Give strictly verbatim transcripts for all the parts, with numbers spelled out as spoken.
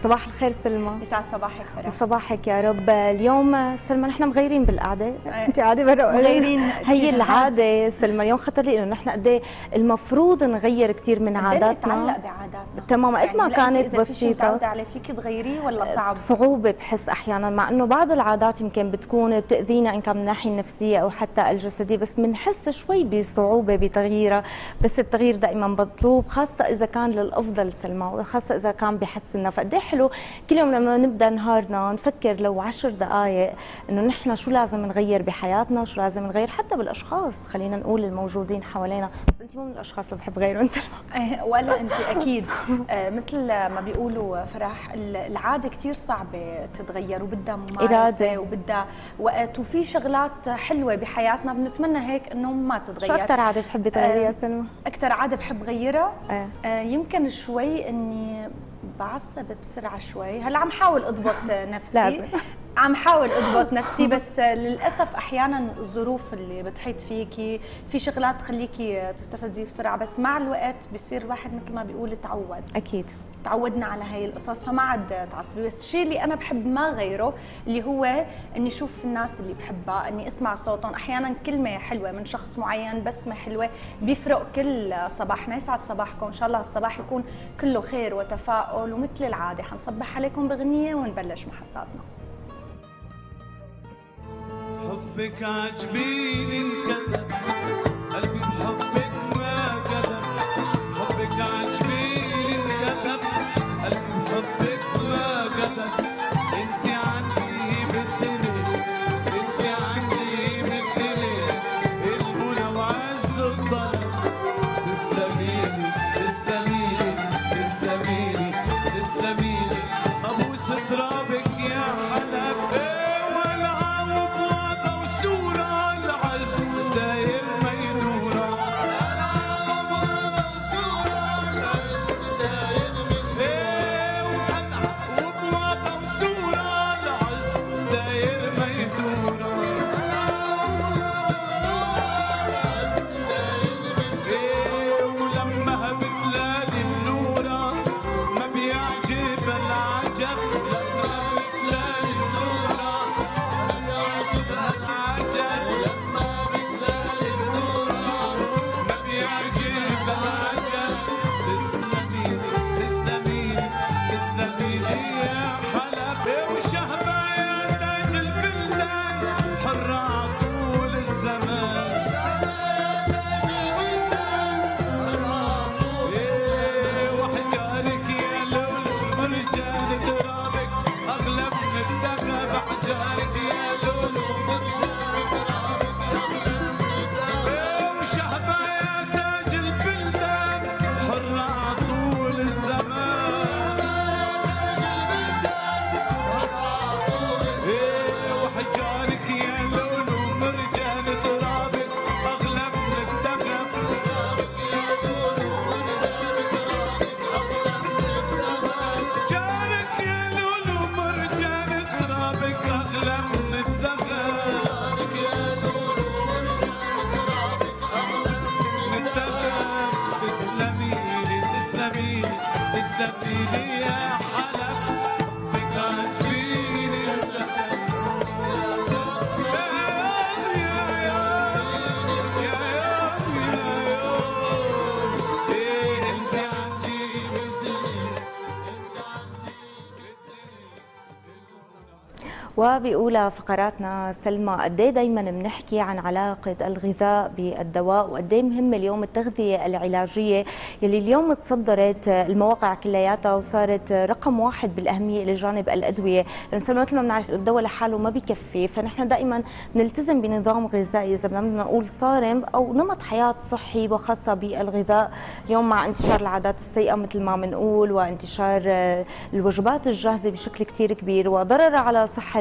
صباح الخير سلمى. يسعد صباحك فرح. وصباحك يا رب. اليوم سلمى نحن مغيرين بالقعده، انت قاعده برا مغيرين هي العاده سلمى. اليوم خطر لي انه نحن قد ايه المفروض نغير كثير من عاداتنا، نتعلق بعاداتنا تماما قد ما يعني كانت بسيطه. إذا عليه فيك تغيريه ولا صعب؟ صعوبه بحس احيانا، مع انه بعض العادات يمكن بتكون بتاذينا ان كان من الناحيه النفسيه او حتى الجسديه، بس بنحس شوي بصعوبه بتغييرها. بس التغيير دائما مطلوب، خاصه اذا كان للافضل سلمى، وخاصه اذا كان بحسنا. فقد ايه حلو كل يوم لما نبدا نهارنا نفكر لو عشر دقائق انه نحن شو لازم نغير بحياتنا، شو لازم نغير حتى بالاشخاص، خلينا نقول الموجودين حوالينا. بس انت مو من الاشخاص اللي بحب غيرهم سلمى. ولا انت اكيد. آه مثل ما بيقولوا فرح، العاده كثير صعبه تتغير وبدها ممارسه وبدها وقت، وفي شغلات حلوه بحياتنا بنتمنى هيك انه ما تتغير. شو اكثر عاده بتحبي تغيريها سلمى؟ اكثر عاده بحب غيرها آه. آه يمكن شوي اني بعصب بسرعه شوي. هلا عم حاول اضبط نفسي. لازم عم حاول اضبط نفسي، بس للاسف احيانا الظروف اللي بتحيط فيكي في شغلات تخليكي تستفزي بسرعه، بس مع الوقت بصير الواحد مثل ما بيقول تعود. اكيد تعودنا على هاي القصص فما عاد تعصبي. بس الشيء اللي انا بحب ما غيره اللي هو اني اشوف الناس اللي بحبها، اني اسمع صوتهم. احيانا كلمه حلوه من شخص معين، بسمه حلوه بيفرق كل صباحنا. يسعد صباحكم، ان شاء الله الصباح يكون كله خير وتفاؤل. ومثل العاده حنصبح عليكم باغنيه ونبلش محطاتنا. حبك عجبيني انكتب قلبي بحبك ما كذب، حبك عجبيني انكتب قلبي بحبك ما كذب. انت عندي بالدنيا، انت عندي بالدنيا المنى وعز الطلب. تسلميلي تسلميلي تسلميلي تسلميلي ابوس ترابك يا حلب. وبأولى فقراتنا سلمى قد ايه دايما بنحكي عن علاقه الغذاء بالدواء، وقد ايه مهمه اليوم التغذيه العلاجيه يلي اليوم تصدرت المواقع كلياتها وصارت رقم واحد بالاهميه الى جانب الادويه، لانه سلمى مثل ما بنعرف الدواء لحاله ما بكفي، فنحن دائما نلتزم بنظام غذائي اذا بدنا نقول صارم او نمط حياه صحي وخاصه بالغذاء. اليوم مع انتشار العادات السيئه مثل ما بنقول وانتشار الوجبات الجاهزه بشكل كثير كبير وضررها على صحه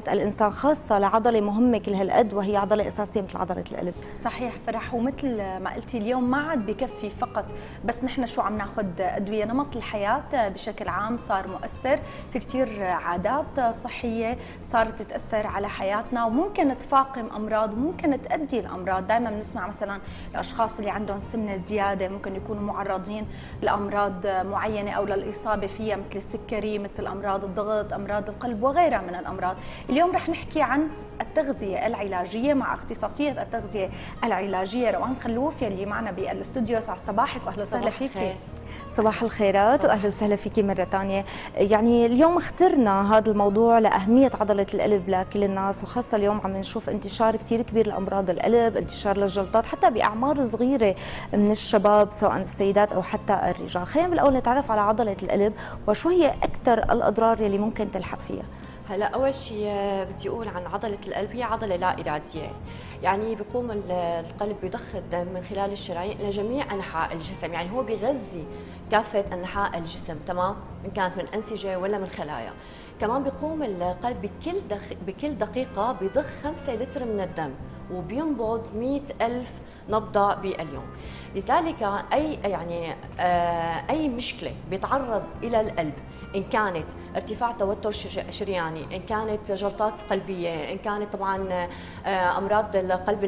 بحياه الانسان، خاصه لعضله مهمه كل هالقد وهي عضله اساسيه مثل عضله القلب. صحيح فرح، ومثل ما قلتي اليوم ما عاد بكفي فقط بس نحن شو عم ناخذ ادويه، نمط الحياه بشكل عام صار مؤثر، في كثير عادات صحيه صارت تاثر على حياتنا وممكن تفاقم امراض وممكن تؤدي لامراض. دائما بنسمع مثلا الاشخاص اللي عندهم سمنه زياده ممكن يكونوا معرضين لامراض معينه او للاصابه فيها مثل السكري، مثل امراض الضغط، امراض القلب وغيرها من الامراض. اليوم رح نحكي عن التغذيه العلاجيه مع اختصاصيه التغذيه العلاجيه روان خلوف يلي معنا بالاستوديو. سعد صباحك واهلا وسهلا فيكي. صباح الخيرات واهلا وسهلا فيكي مره ثانيه. يعني اليوم اخترنا هذا الموضوع لاهميه عضله القلب لكل الناس، وخاصه اليوم عم نشوف انتشار كثير كبير لامراض القلب، انتشار للجلطات حتى باعمار صغيره من الشباب سواء السيدات او حتى الرجال. خلينا بالاول نتعرف على عضله القلب وشو هي اكثر الاضرار يلي ممكن تلحق فيها. هلا اول شيء بدي اقول عن عضله القلب، هي عضله لا اراديه، يعني بيقوم القلب بضخ الدم من خلال الشرايين الى جميع انحاء الجسم، يعني هو بيغذي كافه انحاء الجسم، تمام، ان كانت من انسجه ولا من خلايا. كمان بيقوم القلب بكل دق... بكل دقيقه بضخ خمسة لتر من الدم وبينبض مئة ألف نبضه باليوم. لذلك اي يعني آه اي مشكله بيتعرض الى القلب، إن كانت ارتفاع توتر شرياني، إن كانت جلطات قلبية، إن كانت طبعا أمراض القلب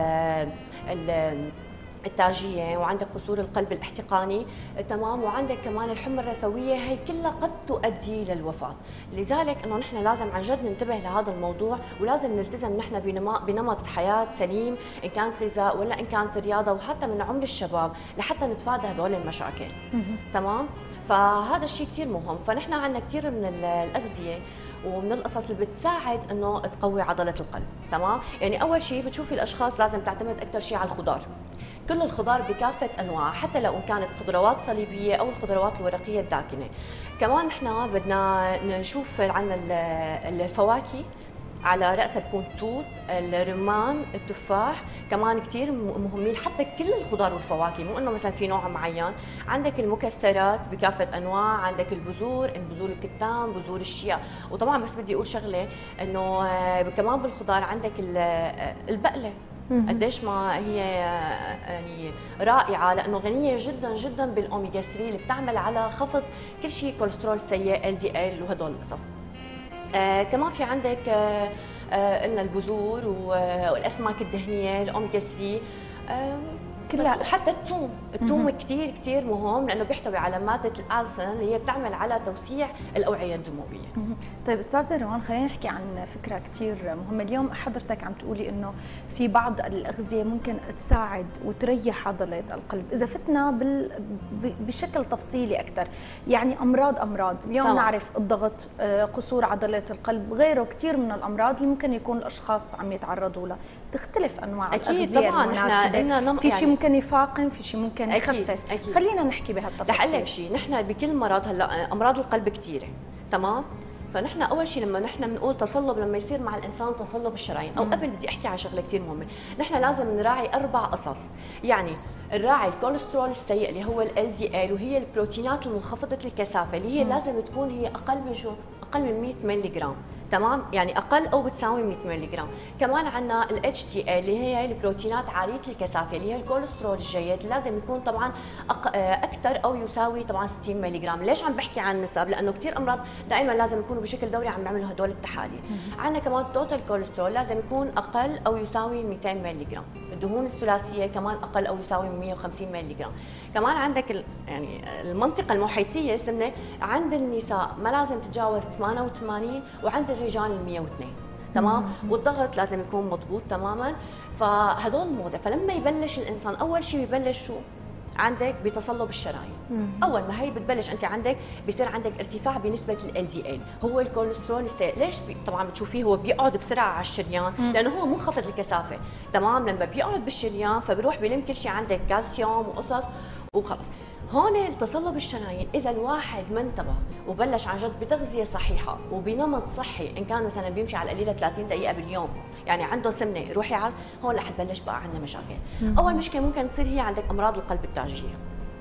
التاجية، وعندك قصور القلب الاحتقاني، تمام، وعندك كمان الحمى الرثوية، هي كلها قد تؤدي للوفاة. لذلك انه نحن لازم عن جد ننتبه لهذا الموضوع، ولازم نلتزم نحن بنمط حياة سليم، ان كانت غذاء ولا ان كانت رياضة، وحتى من عمر الشباب لحتى نتفادى هذول المشاكل. تمام؟ فهذا الشيء كثير مهم. فنحن عندنا كثير من الاغذيه ومن القصص اللي بتساعد انه تقوي عضله القلب، تمام؟ يعني اول شيء بتشوفي الاشخاص لازم تعتمد اكثر شيء على الخضار. كل الخضار بكافه انواعها، حتى لو ان كانت خضروات صليبيه او الخضروات الورقيه الداكنه. كمان نحن بدنا نشوف عندنا الفواكه، على رأسها بكون توت، الرمان، التفاح، كمان كثير مهمين، حتى كل الخضار والفواكه، مو انه مثلا في نوع معين. عندك المكسرات بكافة انواع، عندك البذور، بذور الكتان، بذور الشيا. وطبعا بس بدي اقول شغله انه كمان بالخضار عندك البقله، قديش ما هي يعني رائعه، لانه غنيه جدا جدا بالاوميجا ثلاثة اللي بتعمل على خفض كل شيء كوليسترول سيء، ال دي ال وهدول القصص. آه كمان في عندك آه آه قلنا البذور والاسماك الدهنيه، الاوميجا ثلاثة، آه كلها، وحتى الثوم، الثوم كثير كثير مهم لانه بيحتوي على ماده الالسن اللي هي بتعمل على توسيع الاوعيه الدمويه. طيب استاذه روان، خلينا نحكي عن فكره كثير مهمه. اليوم حضرتك عم تقولي انه في بعض الاغذيه ممكن تساعد وتريح عضله القلب. اذا فتنا بال... بشكل تفصيلي اكثر، يعني امراض امراض اليوم طبعا. نعرف الضغط، قصور عضله القلب، غيره كثير من الامراض اللي ممكن يكون الاشخاص عم يتعرضوا لها، تختلف انواع أكيد الاغذيه طبعا. المناسبه، في شيء ممكن يفاقم، في شيء ممكن يخفف. أكيد. أكيد. خلينا نحكي بهالتفاصيل. رح اقول لك شيء، نحن بكل مرض هلا امراض القلب كثيره، تمام؟ فنحن اول شيء لما نحن بنقول تصلب، لما يصير مع الانسان تصلب الشرايين، او قبل بدي احكي عن شغله كثير مهمه، نحن لازم نراعي اربع قصص. يعني نراعي الكوليسترول السيء اللي هو ال دي ال، وهي البروتينات المنخفضه الكثافه اللي هي لازم تكون هي اقل من شو؟ اقل من مئة مللي جرام، تمام؟ يعني اقل او بتساوي مئة مللي جرام. كمان عندنا ال اتش دي ال اللي هي البروتينات عاليه الكثافه اللي هي الكوليسترول الجيد، لازم يكون طبعا اكثر او يساوي طبعا ستين مللي جرام. ليش عم بحكي عن النسب؟ لانه كثير امراض دائما لازم يكونوا بشكل دوري عم بيعملوا هدول التحاليل. عندنا كمان التوتال كوليسترول لازم يكون اقل او يساوي مئتين مللي جرام. الدهون الثلاثيه كمان اقل او يساوي مئة وخمسين مللي جرام. كمان عندك ال... يعني المنطقه المحيطيه السمنه عند النساء ما لازم تتجاوز ثمانية وثمانين، وعند الرجال مئة واثنين، تمام؟ والضغط لازم يكون مضبوط تماما. فهدول موضع. فلما يبلش الانسان اول شيء ببلش شو؟ عندك بتصلب الشرايين. اول ما هي بتبلش انت عندك بيصير عندك ارتفاع بنسبه ال دي ال، هو الكوليسترول السيء. ليش بي... طبعا بتشوفيه هو بيقعد بسرعه على الشريان، لانه هو منخفض الكثافه، تمام؟ لما بيقعد بالشريان فبروح بيلم كل شيء، عندك كالسيوم وقصص وخلص. هون تصلب الشرايين اذا الواحد ما انتبه وبلش عن جد بتغذيه صحيحه وبنمط صحي، ان كان مثلا بيمشي على القليله ثلاثين دقيقه باليوم، يعني عنده سمنه روحي على هون رح تبلش بقى عندنا مشاكل. اول مشكله ممكن تصير هي عندك امراض القلب التاجيه،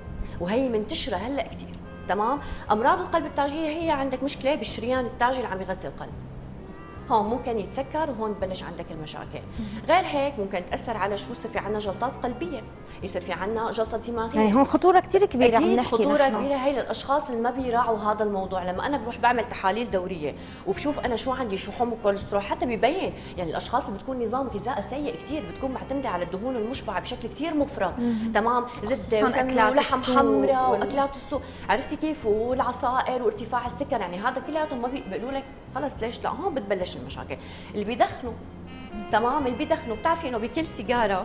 وهي منتشره هلا كثير، تمام؟ امراض القلب التاجيه هي عندك مشكله بالشريان التاجي اللي عم يغذي القلب. هون ممكن يتسكر وهون تبلش عندك المشاكل. غير هيك ممكن تاثر على شو، يصير في عندنا جلطات قلبيه، يصير في عندنا جلطه دماغيه. يعني هون خطوره كثير كبيره عم نحكي. خطوره نحن. كبيره هي للاشخاص اللي ما بيراعوا هذا الموضوع. لما انا بروح بعمل تحاليل دوريه وبشوف انا شو عندي، شحوم وكوليسترول، حتى ببين يعني الاشخاص اللي بتكون نظام غذائي سيء كثير، بتكون معتمده على الدهون المشبعه بشكل كثير مفرط. تمام، زبده وسمنه ولحم حمراء وال... واكلات السوق، عرفتي كيف، والعصائر وارتفاع السكر، يعني هذا كلياتهم ما بيقولوا لك خلص ليش. لا، هون بتبلش المشاكل. اللي بيدخنوا، تمام، اللي بيدخنوا بتعرفي انه بكل سيجاره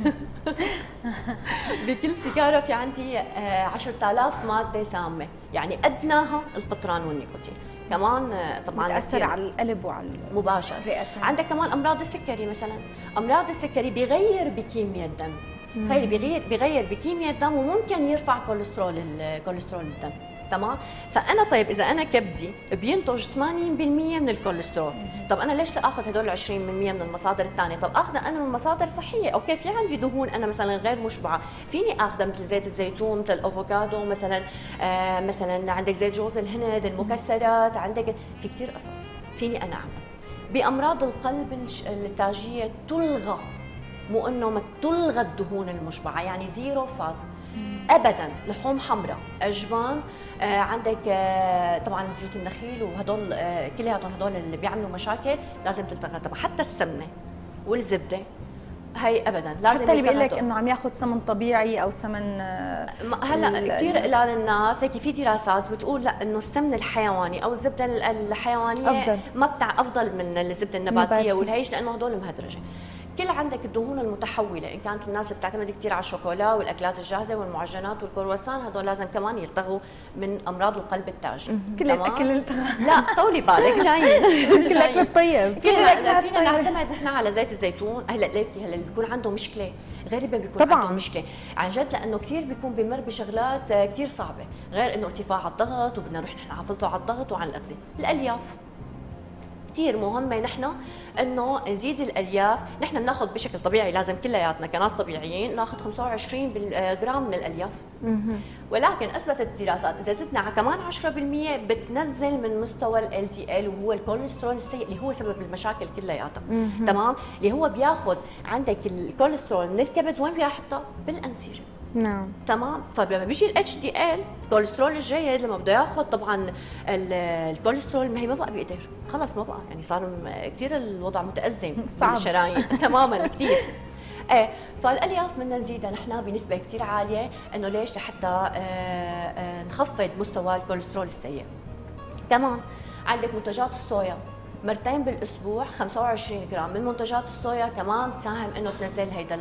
بكل سيجاره في عندي عشرة آلاف ماده سامه، يعني ادناها القطران والنيكوتين. كمان طبعا بتاثر على القلب وعلى مباشر. عندك كمان امراض السكري مثلا، امراض السكري بيغير بكيمياء الدم. تخيلي بيغير بيغير بكيمياء الدم وممكن يرفع كوليسترول الكوليسترول بالدم. تمام، فانا طيب اذا انا كبدي بينتج ثمانين بالمئة من الكوليسترول، طب انا ليش لا اخذ هدول عشرين بالمئة من المصادر الثانيه؟ طب اخذها انا من مصادر صحيه. اوكي، في عندي دهون انا مثلا غير مشبعه، فيني اخذها مثل زيت الزيتون، مثل الافوكادو مثلا، آه مثلا عندك زيت جوز الهند، المكسرات، عندك في كثير قصص فيني انا اعمل. بامراض القلب التاجيه تلغى، مو انه ما تلغى الدهون المشبعه، يعني زيرو فات ابدا. لحوم حمراء، اجبان، آه عندك آه طبعا زيوت النخيل وهدول آه كلياتهم هدول اللي بيعملوا مشاكل لازم تلتغى طبعا. حتى السمنه والزبده هي ابدا لازم. حتى اللي بيقول لك انه عم ياخذ سمن طبيعي او سمن آه هلا كثير قلال الناس هيك، في دراسات بتقول لا انه السمن الحيواني او الزبده الحيوانيه افضل، ما بتاع افضل من الزبده النباتيه والهيج، لانه هدول مهدرجه. كل عندك الدهون المتحوله، ان كانت الناس اللي بتعتمد كثير على الشوكولا والاكلات الجاهزه والمعجنات والكرواسون، هدول لازم كمان يلتغوا من امراض القلب التاجي. كل الاكل التغى. لا طولي بالك، جايين كل الاكل الطيب. فينا فينا نعتمد نحن على زيت الزيتون. هلا ليكي هلا اللي بيكون عنده مشكله غالبا بيكون طبعاً. عنده مشكله عن جد، لانه كثير بيكون بمر بشغلات كثير صعبه، غير انه ارتفاع الضغط وبدنا نروح نحن حافظته على الضغط وعلى الاغذيه. الالياف كثير مهمه، نحن انه نزيد الالياف. نحن بناخذ بشكل طبيعي، لازم كلياتنا كناس طبيعيين ناخذ خمسة وعشرين جرام من الالياف، ولكن اثبتت الدراسات اذا زدنا على كمان عشرة بالمئة بتنزل من مستوى ال دي ال وهو الكوليسترول السيء اللي هو سبب المشاكل كلياتها. تمام، اللي هو بياخذ عندك الكوليسترول من الكبد، وين بيحطها؟ بالانسجه. نعم، تمام. فلما بيجي الاتش دي ال الكوليسترول الجيد، لما بده ياخذ طبعا الكوليسترول، ما هي ما بقى بيقدر، خلص ما بقى، يعني صار كثير الوضع متازم صعب الشرايين تماما كثير. ايه، فالالياف بدنا نزيدها نحن بنسبه كثير عاليه، انه ليش؟ لحتى آآ آآ نخفض مستوى الكوليسترول السيء. كمان عندك منتجات الصويا، مرتين بالاسبوع خمسة وعشرين جرام من منتجات الصويا كمان تساهم انه تنزل هيدا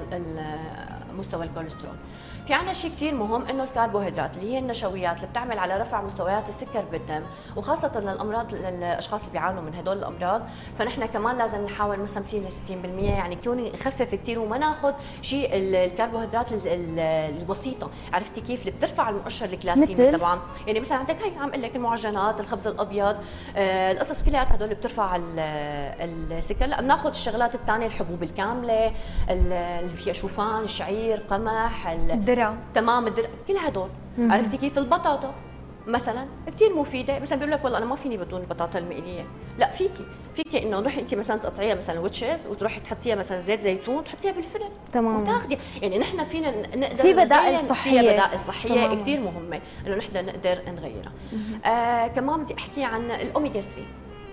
مستوى الكوليسترول. في عنا شيء كثير مهم، انه الكربوهيدرات اللي هي النشويات اللي بتعمل على رفع مستويات السكر بالدم، وخاصه للامراض للاشخاص اللي بيعانوا من هدول الامراض، فنحن كمان لازم نحاول من خمسين ل ستين بالمئة، يعني كون نخفف كثير وما ناخذ شيء الكربوهيدرات البسيطه، عرفتي كيف، اللي بترفع المؤشر الجلايسيمي طبعا. يعني مثلا عندك هي عم اقول لك المعجنات، الخبز الابيض، آه القصص كلها هدول اللي بترفع السكر. لا، بناخذ الشغلات الثانيه، الحبوب الكامله اللي فيها شوفان، الشعير، قمح، الذرة، تمام، الدر... كل هدول. عرفتي كيف؟ البطاطا مثلا كثير مفيده، مثلا بيقول لك والله انا ما فيني بدون البطاطا المقليه، لا فيكي فيكي انه تروحي انت مثلا تقطعيها مثلا ويتشز وتروحي تحطيها مثلا زيت زيتون تحطيها بالفرن، تمام، وتاخذي. يعني نحن فينا نقدر في بدائل صحيه، في بدائل صحيه كثير مهمه انه نحن نقدر نغيرها. آه كمان بدي احكي عن الاوميجا ثلاثة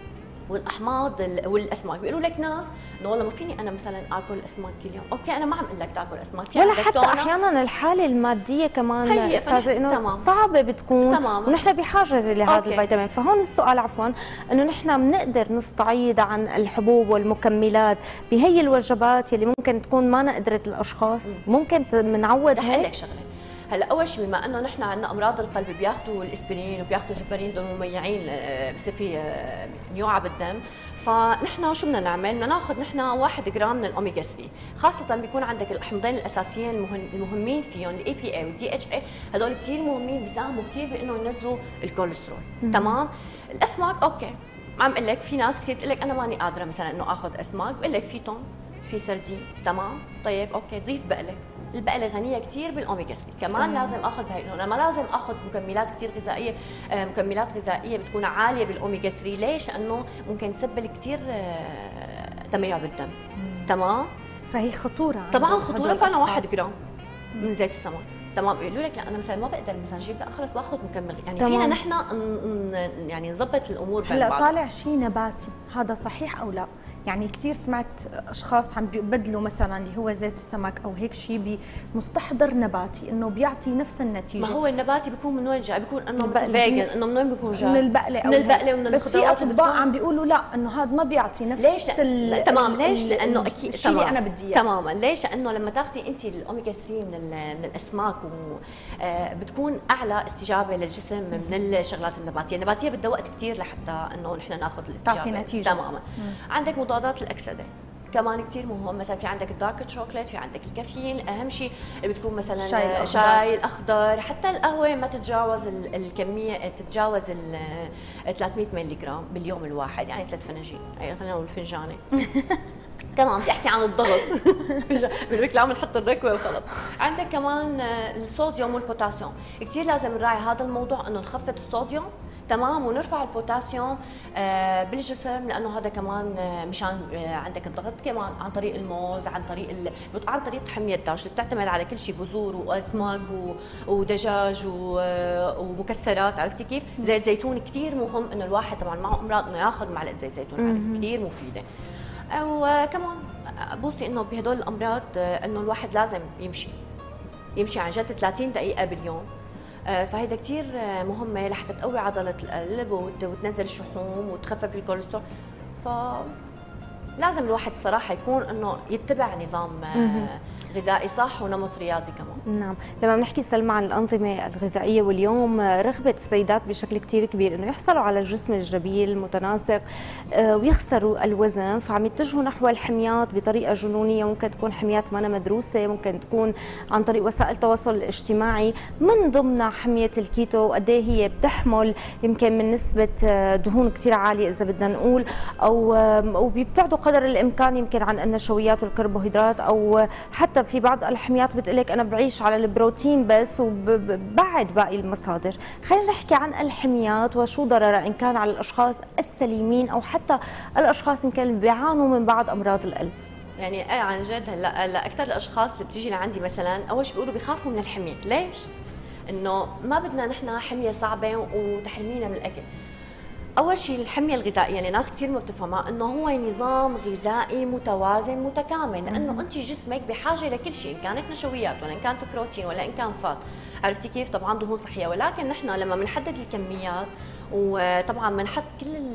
والاحماض والاسماك. بيقولوا لك ناس انه والله ما فيني انا مثلا اكل اسماك كل يوم، اوكي انا ما عم اقول لك تاكل اسماك، ولا حتى احيانا الحاله الماديه كمان استاذه انه صعبه بتكون، تمام، ونحن بحاجه لهذا الفيتامين. فهون السؤال عفوا انه نحن بنقدر نستعيض عن الحبوب والمكملات بهي الوجبات اللي ممكن تكون ما قدرت الاشخاص، ممكن بنعود هيك. رح لك شغله، هلا اول شيء بما انه نحن عندنا امراض القلب بياخذوا الاسبرين وبياخذوا الهيبارين، دول مميعين بصير في نيوعه بالدم، فنحن شو بدنا نعمل؟ بدنا ناخذ نحن واحد جرام من الاوميجا ثلاثة، خاصه بيكون عندك الحمضين الاساسيين المهمين فيهم الاي بي اي والدي اتش اي، هدول كثير مهمين، بيساهموا كثير بانه ينزلوا الكوليسترول. تمام؟ الاسماك اوكي، عم اقول لك في ناس كثير بتقول لك انا ماني قادره مثلا انه اخذ اسماك، بقول لك في تون، في سردين، تمام؟ طيب اوكي، ضيف بقله البقله غنيه كثير بالاوميجا ثلاثة، كمان لازم اخذ بهي، انا ما لازم اخذ مكملات كثير غذائيه، آه مكملات غذائيه بتكون عاليه بالاوميجا ثلاثة، ليش؟ لانه ممكن تسبب كثير آه تميع بالدم. تمام؟ فهي خطوره طبعا خطوره. فانا واحد جرام من زيت السمك، تمام، بيقولوا لك لا انا مثلا ما بقدر مثلا جيب، لا خلص باخذ مكمل، يعني تمام. فينا نحن يعني نظبط الامور بين هلا بعض. طالع شيء نباتي، هذا صحيح او لا؟ يعني كثير سمعت اشخاص عم بيبدلوا مثلا اللي هو زيت السمك او هيك شيء بمستحضر نباتي انه بيعطي نفس النتيجه. ما هو النباتي بيكون من وين جاي؟ بيكون انه البقلة. فيجن، انه من وين بيكون جاي؟ من البقله او من البقله ومن بس في الخضروات. اطباء عم بيقولوا لا انه هذا ما بيعطي نفس ليش؟ ال... تمام، ال- ليش؟ ال- لانه اكيد الشيء اللي انا بدي اياه. تماما، ليش؟ لانه لما تاخذي انت الاوميجا ثلاثة من من الاسماك و آه بتكون اعلى استجابه للجسم من الشغلات النباتيه، النباتيه بدها وقت كثير لحتى انه نحن ناخذ الاستجابه تعطي نتيجه. تماما. عندك مضادات الاكسده كمان كثير مهم، مثلا في عندك الدارك شوكليت، في عندك الكافيين، اهم شيء بتكون مثلا الشاي الأخضر. شاي الاخضر، حتى القهوه ما تتجاوز ال- الكميه، تتجاوز ال ثلاثمئة مللي جرام باليوم الواحد، يعني ثلاث فناجين، يعني خلينا نقول فنجانه. كمان بدي احكي عن الضغط. بالوقت لا عم نحط الركوه وخلص. عندك كمان الصوديوم والبوتاسيوم، كثير لازم نراعي هذا الموضوع انه نخفض الصوديوم، تمام، ونرفع البوتاسيوم آه بالجسم، لانه هذا كمان آه مشان آه عندك الضغط، كمان عن طريق الموز، عن طريق ال... عن طريق حميه الدجاج، بتعتمد على كل شيء، بذور واسماك و... ودجاج و... ومكسرات، عرفتي كيف؟ زيت زيتون كثير مهم انه الواحد طبعا معه امراض انه ياخذ معلقه زيت زيتون، كثير مفيده. وكمان بوصي انه بهدول الامراض آه انه الواحد لازم يمشي يمشي عن جد ثلاثين دقيقه باليوم، فهيدا كثير مهمه لحتى تقوي عضله القلب وتنزل الشحوم وتخفف الكوليسترول. ف لازم الواحد بصراحه يكون انه يتبع نظام غذائي صح ونمط رياضي كمان. نعم، لما بنحكي سلمى عن الأنظمة الغذائية واليوم رغبة السيدات بشكل كتير كبير إنه يحصلوا على الجسم الجميل المتناسق ويخسروا الوزن، فعم يتجهوا نحو الحميات بطريقة جنونية، ممكن تكون حميات ما مدروسة، ممكن تكون عن طريق وسائل التواصل الاجتماعي، من ضمنها حمية الكيتو، وقد ايه هي بتحمل يمكن من نسبة دهون كتير عالية إذا بدنا نقول، أو وبيبتعدوا قدر الإمكان يمكن عن النشويات والكربوهيدرات، أو حتى في بعض الحميات بتقلك أنا بعيش على البروتين بس وببعد باقي المصادر. خلينا نحكي عن الحميات وشو ضررها إن كان على الأشخاص السليمين أو حتى الأشخاص يمكن بيعانوا من بعض أمراض القلب. يعني ايه عن جد، هلا هلا اكثر الاشخاص اللي بتيجي لعندي مثلا اول شيء بيقولوا بيخافوا من الحميه، ليش؟ انه ما بدنا نحن حميه صعبه وتحرمينا من الاكل. اول شيء الحميه الغذائيه اللي ناس كثير ما بتفهمها انه هو نظام غذائي متوازن متكامل، لانه انت جسمك بحاجه لكل شيء، ان كانت نشويات ولا ان كانت بروتين ولا ان كان فات، عرفتي كيف؟ طبعا دهون صحيه، ولكن نحن لما بنحدد الكميات وطبعا بنحط كل ال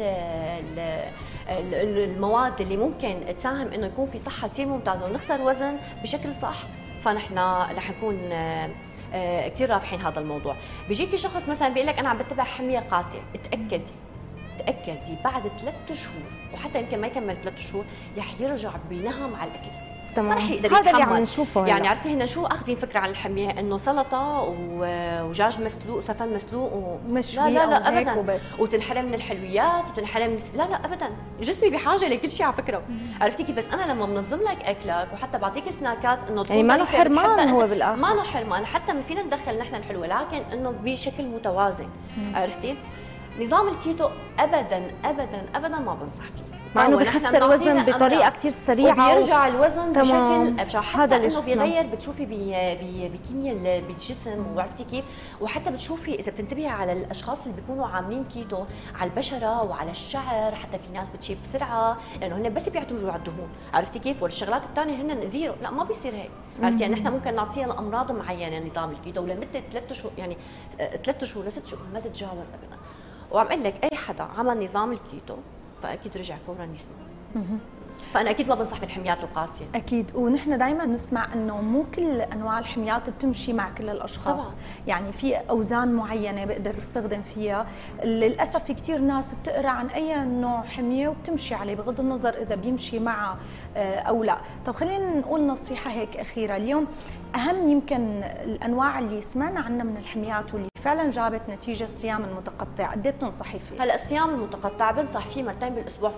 ال المواد اللي ممكن تساهم انه يكون في صحه كثير ممتازه ونخسر وزن بشكل صح، فنحن رح نكون كثير رابحين هذا الموضوع. بيجيكي شخص مثلا بيقول لك انا عم بتبع حميه قاسيه، اتاكدي تاكدي بعد ثلاث شهور وحتى يمكن ما يكمل ثلاث شهور رح يرجع بنهم على الاكل. تمام، هذا هذا اللي عم نشوفه يعني. عرفتي هنا شو اخذين فكره عن الحميه؟ انه سلطه ودجاج مسلوق وسفن مسلوق و... مشوي لا لا لا أو هيك ابدا وبس. وتنحرم من الحلويات وتنحرم من... لا لا ابدا، جسمي بحاجه لكل شيء على فكره. عرفتي كيف؟ بس انا لما منظم لك اكلك وحتى بعطيك سناكات انه يعني ما له حرمان، هو بالاخر ما له حرمان، حتى ما فينا ندخل نحن الحلوه، لكن انه بشكل متوازن. عرفتي؟ نظام الكيتو ابدا ابدا ابدا ما بنصح فيه، مع انه بخسر وزن بطريقه كثير سريعه وبيرجع الوزن تمام. بشكل بشكل هذا حتى اللي انه شفناه. بيغير، بتشوفي بكيمياء بالجسم، وعرفتي كيف؟ وحتى بتشوفي اذا بتنتبهي على الاشخاص اللي بيكونوا عاملين كيتو على البشره وعلى الشعر، حتى في ناس بتشيب بسرعه لانه هن بس بيعتمدوا على الدهون، عرفتي كيف؟ والشغلات الثانيه هن زيرو، لا ما بيصير هيك، عرفتي؟ يعني نحن ممكن نعطيها لامراض معينه نظام الكيتو ولمده ثلاث شهور، يعني ثلاث شهور لست شهور ما تتجاوز ابدا. وعم اقول لك اي حدا عمل نظام الكيتو فاكيد رجع فورا يسمع. فانا اكيد ما بنصح بالحميات القاسيه. اكيد، ونحن دائما بنسمع انه مو كل انواع الحميات بتمشي مع كل الاشخاص طبعا. يعني في اوزان معينه بقدر استخدم فيها. للاسف في كثير ناس بتقرا عن اي نوع حميه وبتمشي عليه بغض النظر اذا بيمشي معه او لا. طب خلينا نقول نصيحه هيك اخيره اليوم، اهم يمكن الانواع اللي سمعنا عنها من الحميات واللي فعلا جابت نتيجه الصيام المتقطع، قد ايه بتنصحي فيه؟ هلا الصيام المتقطع بنصح فيه مرتين بالاسبوع فقط.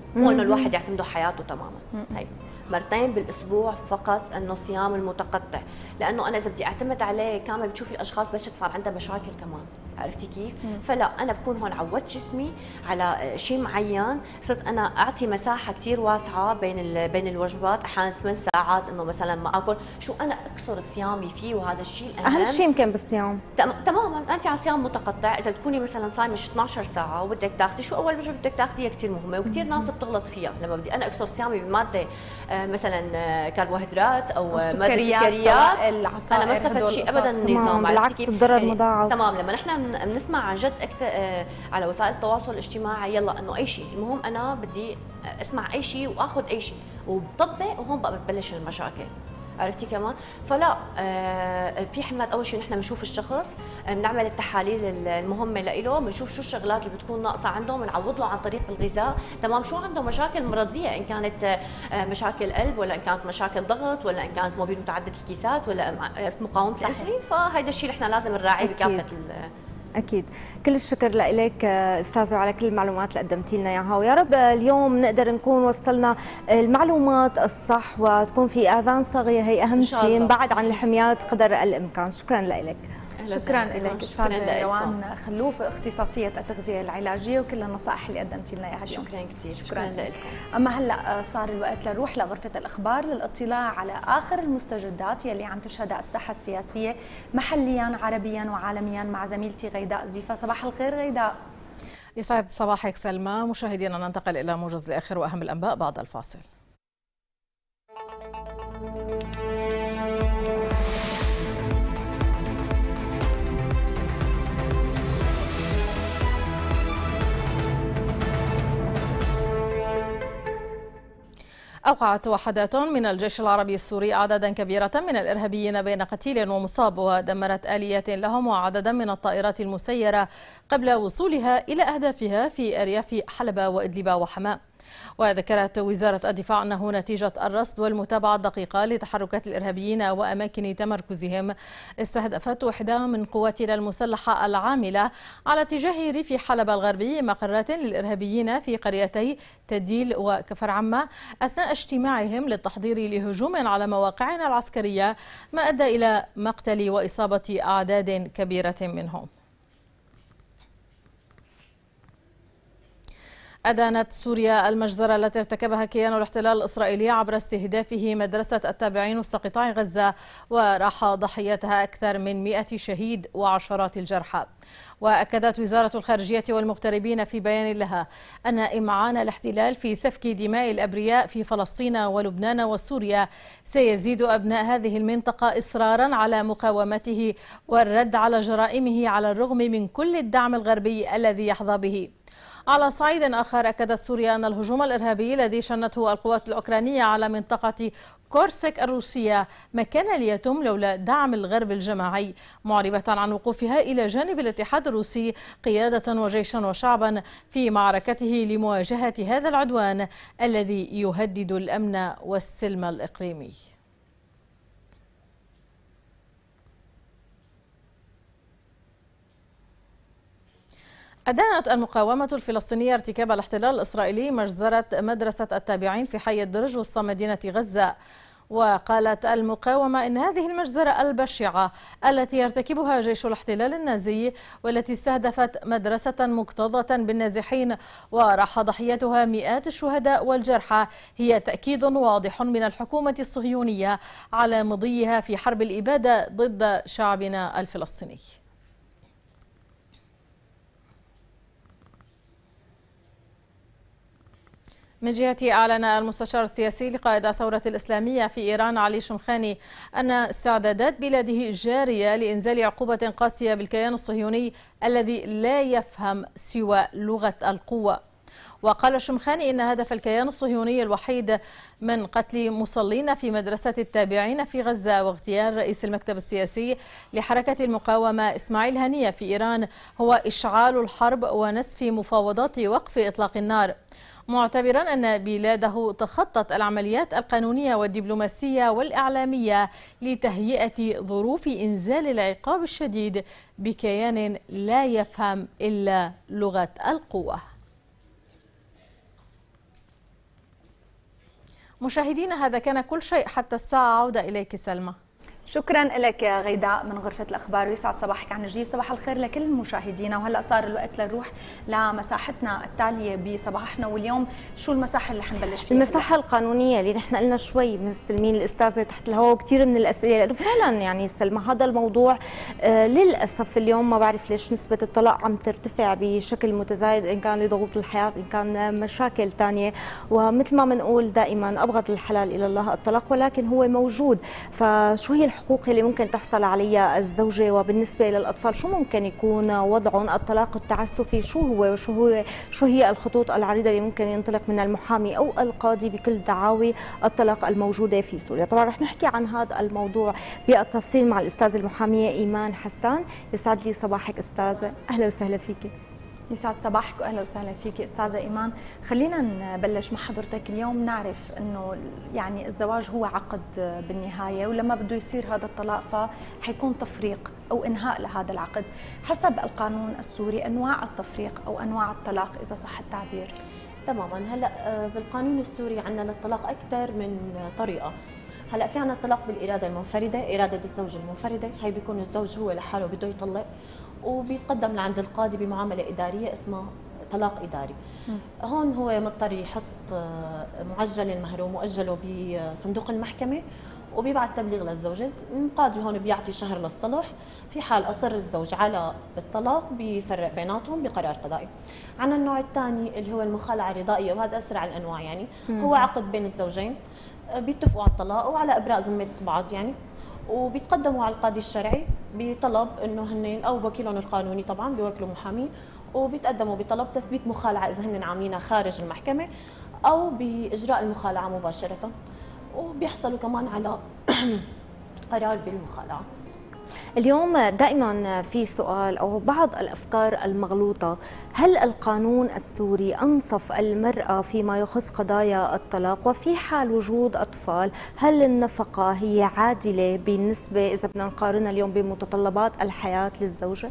مو انه الواحد يعتمده حياته تماما. هي مرتين بالاسبوع فقط انه صيام المتقطع، لانه انا اذا بدي اعتمد عليه كامل بتشوفي اشخاص بلشت صار عندها مشاكل كمان، عرفتي كيف؟ مم. فلا انا بكون هون عودت جسمي على شيء معين، صرت انا اعطي مساحه كثير واسعه بين بين الوجبات، احيانا ثمان ساعات انه مثلا ما اكل، شو انا اكسر صيامي فيه، وهذا الشيء اهم, أهم شيء يمكن بالصيام. تماما انت على صيام متقطع، اذا بتكوني مثلا صايمه اثنعش ساعه وبدك تاخذي شو اول وجبه بدك تاخذيها كثير مهمه، وكثير ناس بتغلط فيها لما بدي انا اكسر صيامي بماده مثلا كربوهيدرات او ماده سكريات، انا ما استفدت شيء ابدا من النظام، بالعكس الضرر مضاعف. تمام. لما نحن بنسمع عن جد على وسائل التواصل الاجتماعي يلا انه اي شيء، المهم انا بدي اسمع اي شيء واخذ اي شيء وبطبق، وهون بقى بتبلش المشاكل، عرفتي كمان؟ فلا آه في حماد اول شيء نحن بنشوف الشخص، بنعمل التحاليل المهمه له، بنشوف شو الشغلات اللي بتكون ناقصه عنده، بنعوض له عن طريق الغذاء، تمام؟ شو عنده مشاكل مرضيه، ان كانت آه مشاكل قلب، ولا ان كانت مشاكل ضغط، ولا ان كانت موبيل متعدد الكيسات، ولا مقاومه الانسولين، فهيدا الشيء نحن لازم نراعيه بكافه. أكيد. كل الشكر لك أستاذة على كل المعلومات اللي قدمتي لنا إياها، ويا رب اليوم نقدر نكون وصلنا المعلومات الصح وتكون في آذان صاغية، هي أهم شيء، بعد عن الحميات قدر الإمكان. شكرا لك. شكرا لك استاذه روان خلوف، اختصاصيه التغذيه العلاجيه، وكل النصائح اللي قدمتي لنا اياها اليوم. شكرا كثير. شكرا لكم. اما هلا صار الوقت لنروح لغرفه الاخبار للاطلاع على اخر المستجدات يلي عم تشهدها الساحه السياسيه محليا عربيا وعالميا مع زميلتي غيداء زيفا. صباح الخير غيداء. يسعد صباحك سلمى. مشاهدينا ننتقل الى موجز لاخر واهم الانباء بعد الفاصل. أوقعت وحدات من الجيش العربي السوري عددا كبيرا من الإرهابيين بين قتيل ومصاب، ودمرت آليات لهم وعددا من الطائرات المسيرة قبل وصولها إلى أهدافها في أرياف حلب وإدلب وحماة. وذكرت وزارة الدفاع أنه نتيجة الرصد والمتابعة الدقيقة لتحركات الإرهابيين وأماكن تمركزهم، استهدفت وحدة من قواتنا المسلحة العاملة على اتجاه ريف حلب الغربي مقرات للإرهابيين في قريتي تديل وكفر عمة أثناء اجتماعهم للتحضير لهجوم على مواقعنا العسكرية، ما أدى إلى مقتل وإصابة أعداد كبيرة منهم. أدانت سوريا المجزرة التي ارتكبها كيان الاحتلال الإسرائيلي عبر استهدافه مدرسة التابعين وسط قطاع غزة، وراح ضحيتها أكثر من مئة شهيد وعشرات الجرحى. وأكدت وزارة الخارجية والمغتربين في بيان لها أن إمعان الاحتلال في سفك دماء الأبرياء في فلسطين ولبنان وسوريا سيزيد أبناء هذه المنطقة إصرارا على مقاومته والرد على جرائمه على الرغم من كل الدعم الغربي الذي يحظى به. على صعيد آخر، أكدت سوريا أن الهجوم الإرهابي الذي شنته القوات الأوكرانية على منطقة كورسك الروسية ما كان ليتم لولا دعم الغرب الجماعي، معربة عن وقوفها إلى جانب الاتحاد الروسي قيادة وجيشا وشعبا في معركته لمواجهة هذا العدوان الذي يهدد الأمن والسلم الإقليمي. أدانت المقاومة الفلسطينية ارتكاب الاحتلال الإسرائيلي مجزرة مدرسة التابعين في حي الدرج وسط مدينة غزة. وقالت المقاومة إن هذه المجزرة البشعة التي يرتكبها جيش الاحتلال النازي والتي استهدفت مدرسة مكتظة بالنازحين وراح ضحيتها مئات الشهداء والجرحى هي تأكيد واضح من الحكومة الصهيونية على مضيها في حرب الإبادة ضد شعبنا الفلسطيني. من جهته، أعلن المستشار السياسي لقائد الثورة الإسلامية في إيران علي شمخاني أن استعدادات بلاده جارية لإنزال عقوبة قاسية بالكيان الصهيوني الذي لا يفهم سوى لغة القوة. وقال شمخاني إن هدف الكيان الصهيوني الوحيد من قتل مصلين في مدرسة التابعين في غزة واغتيال رئيس المكتب السياسي لحركة المقاومة إسماعيل هنية في إيران هو إشعال الحرب ونسف مفاوضات وقف إطلاق النار، معتبرا أن بلاده تخطت العمليات القانونية والدبلوماسية والإعلامية لتهيئة ظروف إنزال العقاب الشديد بكيان لا يفهم إلا لغة القوة. مشاهدينا هذا كان كل شيء حتى الساعة. عودة إليك سلمى. شكرا لك يا غيداء من غرفة الأخبار، ويسعد صباحك عن جديد. صباح الخير لكل مشاهدينا. وهلا صار الوقت لنروح لمساحتنا التالية بصباحنا، واليوم شو المساحة اللي حنبلش فيها؟ المساحة القانونية اللي نحن قلنا شوي مستلمين الأستاذة تحت الهواء وكثير من الأسئلة، لأنه فعلا يعني سلمى هذا الموضوع آه للأسف اليوم ما بعرف ليش نسبة الطلاق عم ترتفع بشكل متزايد، إن كان لضغوط الحياة إن كان مشاكل ثانية. ومثل ما بنقول دائما أبغض الحلال إلى الله الطلاق، ولكن هو موجود. فشو هي الحقوق اللي ممكن تحصل عليها الزوجة؟ وبالنسبة للأطفال شو ممكن يكون وضعهم؟ الطلاق التعسفي شو هو وشو هو شو هي الخطوط العريضة اللي ممكن ينطلق منها المحامي أو القاضي بكل دعاوي الطلاق الموجودة في سوريا؟ طبعا رح نحكي عن هذا الموضوع بالتفصيل مع الأستاذة المحامية إيمان حسان. يسعد لي صباحك أستاذة، أهلا وسهلا فيك. يسعد صباحك واهلا وسهلا فيك استاذه ايمان. خلينا نبلش مع حضرتك. اليوم نعرف انه يعني الزواج هو عقد بالنهايه، ولما بده يصير هذا الطلاق فحيكون تفريق او انهاء لهذا العقد. حسب القانون السوري انواع التفريق او انواع الطلاق اذا صح التعبير. تماما. هلا بالقانون السوري عندنا للطلاق اكثر من طريقه. هلا في عندنا الطلاق بالاراده المنفرده، اراده الزوج المنفرده، هي بيكون الزوج هو لحاله بده يطلق وبيتقدم لعند القاضي بمعامله اداريه اسمها طلاق اداري. م. هون هو مضطر يحط معجل المهر ومؤجله بصندوق المحكمه وبيبعث تبليغ للزوجه. القاضي هون بيعطي شهر للصلح. في حال اصر الزوج على الطلاق بيفرق بيناتهم بقرار قضائي. عندنا النوع الثاني اللي هو المخالعه الرضائيه، وهذا اسرع الانواع يعني. م. هو عقد بين الزوجين بيتفقوا على الطلاق وعلى ابراء ذمه بعض يعني، وبيتقدموا على القاضي الشرعي بطلب انه هن او وكيلهم القانوني طبعا بيوكلوا محامي، وبيتقدموا بطلب تثبيت مخالعه اذا هن عاملينها خارج المحكمه او باجراء المخالعه مباشره، وبيحصلوا كمان على قرار بالمخالعه. اليوم دائما في سؤال أو بعض الأفكار المغلوطة، هل القانون السوري أنصف المرأة فيما يخص قضايا الطلاق؟ وفي حال وجود أطفال هل النفقة هي عادلة بالنسبة إذا بدنا نقارنها اليوم بمتطلبات الحياة للزوجة؟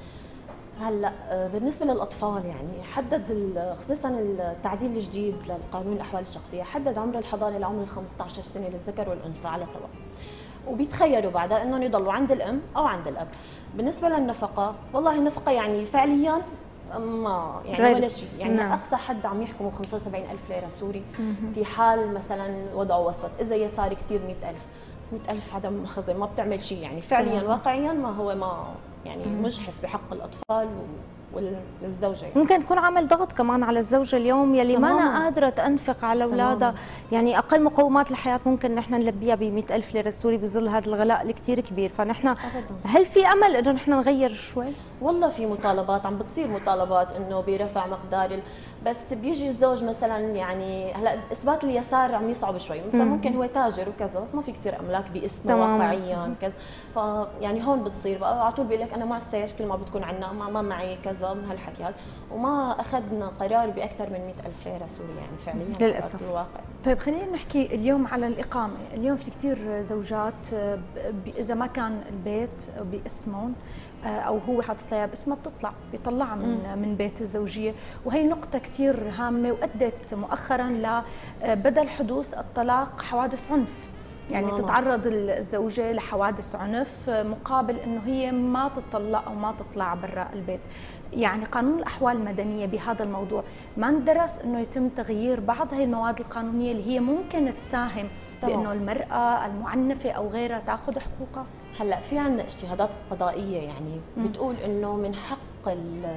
هلا بالنسبه للاطفال يعني حدد خصوصا التعديل الجديد للقانون الاحوال الشخصيه حدد عمر الحضانه لعمر خمسطعش سنه للذكر والانثى على سواء، وبيتخيروا بعدها انهم يضلوا عند الام او عند الاب. بالنسبه للنفقه والله النفقه يعني فعليا ما يعني ولا شيء يعني. نعم. اقصى حد عم يحكموا خمسة وسبعين ألف ليره سوري في حال مثلا وضعه وسط، اذا يسار كثير مئة ألف. مئة ألف عدم خزن ما بتعمل شيء يعني فعليا. واقعيا ما هو ما يعني مجحف بحق الاطفال والزوجه يعني. ممكن تكون عامل ضغط كمان على الزوجه اليوم يلي ما أنا قادره تنفق على اولادها يعني. اقل مقومات الحياه ممكن نحن نلبيها ب مئة ألف ليره سوري بظل هذا الغلاء الكثير كبير. فنحن أبداً. هل في امل انه نحن نغير شوي؟ والله في مطالبات عم بتصير مطالبات انه برفع مقدار ال... بس بيجي الزوج مثلا يعني هلا اثبات اليسار عم يصعب شوي، مثلا ممكن هو تاجر وكذا بس ما في كثير املاك باسمه واقعيا كذا، فيعني هون بتصير بقى على طول بيقول لك انا معسر كل ما بتكون عندنا ما, ما معي كذا من هالحكي هذا، وما اخذنا قرار باكثر من مئة ألف ليره سوري يعني فعليا للاسف الواقع. طيب خلينا نحكي اليوم على الاقامه. اليوم في كثير زوجات اذا ما كان البيت باسمهم او هو حاطط لها باسمها بتطلع بيطلعها من من بيت الزوجيه، وهي نقطه كثير هامه وادت مؤخرا لبدل حدوث الطلاق حوادث عنف. يعني ماما. تتعرض الزوجه لحوادث عنف مقابل انه هي ما تطلق او ما تطلع برا البيت. يعني قانون الاحوال المدنيه بهذا الموضوع ما اندرس انه يتم تغيير بعض هي المواد القانونيه اللي هي ممكن تساهم بانه المراه المعنفه او غيرها تاخذ حقوقها. هلا في عندنا اجتهادات قضائيه يعني م. بتقول انه من حق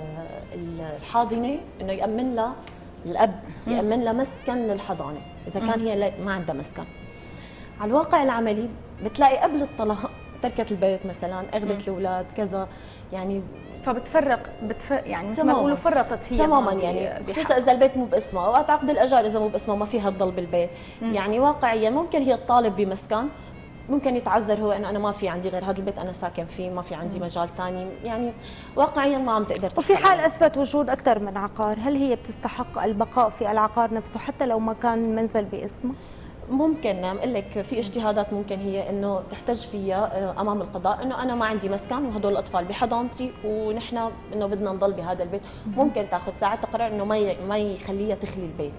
الحاضنه انه يامن لها الاب يامن لها مسكن للحضانه اذا كان م. هي ما عندها مسكن. على الواقع العملي بتلاقي قبل الطلاق تركت البيت مثلا، اخذت الاولاد كذا يعني، فبتفرق بتف... يعني مثل ما بيقولوا فرطت هي تماما يعني، خصوصا اذا البيت مو باسمها، اوقات عقد الاجار اذا مو باسمها ما فيها تضل بالبيت. م. يعني واقعيا ممكن هي تطالب بمسكن، ممكن يتعذر هو انه انا ما في عندي غير هذا البيت انا ساكن فيه، ما في عندي مجال ثاني، يعني واقعيا ما عم تقدر تحصل. وفي حال اثبت وجود اكثر من عقار، هل هي بتستحق البقاء في العقار نفسه حتى لو ما كان المنزل باسمه؟ ممكن اقول لك في اجتهادات ممكن هي انه تحتج فيها امام القضاء انه انا ما عندي مسكن وهدول الاطفال بحضانتي ونحن انه بدنا نضل بهذا البيت، ممكن تاخذ ساعتها قرار انه ما ما يخليها تخلي البيت يعني.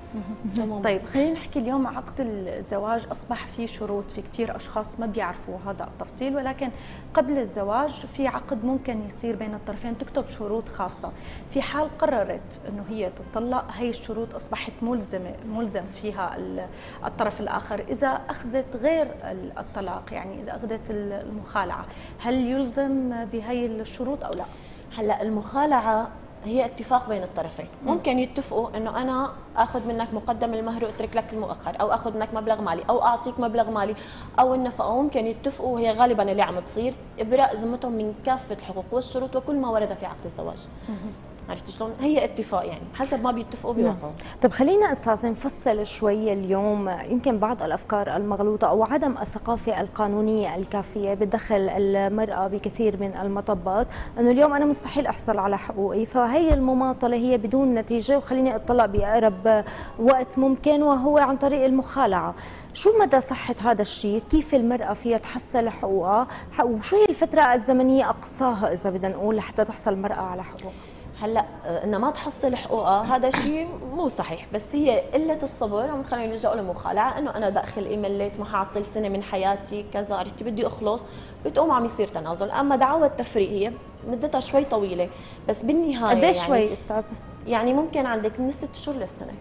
طيب خلينا نحكي اليوم عقد الزواج أصبح فيه شروط، في كتير أشخاص ما بيعرفوا هذا التفصيل، ولكن قبل الزواج في عقد ممكن يصير بين الطرفين تكتب شروط خاصة. في حال قررت أنه هي تطلق، هي الشروط أصبحت ملزمة ملزم فيها الطرف الآخر إذا أخذت غير الطلاق، يعني إذا أخذت المخالعة، هل يلزم بهي الشروط أو لا؟ هلا المخالعة هي اتفاق بين الطرفين، ممكن يتفقوا انه انا اخذ منك مقدم المهر واترك لك المؤخر، او اخذ منك مبلغ مالي، او اعطيك مبلغ مالي، او النفقه. ممكن يتفقوا، وهي غالبا اللي عم تصير ابراء ذمتهم من كافه الحقوق والشروط وكل ما ورد في عقد الزواج. عرفتي شلون؟ هي اتفاق، يعني حسب ما بيتفقوا بيوقعوا. طب خلينا استاذ نفصل شوي اليوم يمكن بعض الافكار المغلوطه او عدم الثقافه القانونيه الكافيه بتدخل المراه بكثير من المطبات، انه اليوم انا مستحيل احصل على حقوقي، فهي المماطله هي بدون نتيجه وخليني اطلع باقرب وقت ممكن، وهو عن طريق المخالعه. شو مدى صحة هذا الشيء؟ كيف المرأة فيها تحصل حقوقها؟ وشو هي الفترة الزمنية أقصاها إذا بدنا نقول لحتى تحصل المرأة على حقوقها؟ هلا انها ما تحصل حقوقها هذا شيء مو صحيح، بس هي قله الصبر عم تخليني نلجا للمخالعه، انه انا داخل ايه مليت، ما حعطل سنه من حياتي كذا، عرفتي بدي اخلص، بتقوم عم يصير تنازل. اما دعوى التفريق هي مدتها شوي طويله، بس بالنهايه قد ايه يعني شوي استاذه؟ يعني ممكن عندك من ست شهور للسنه،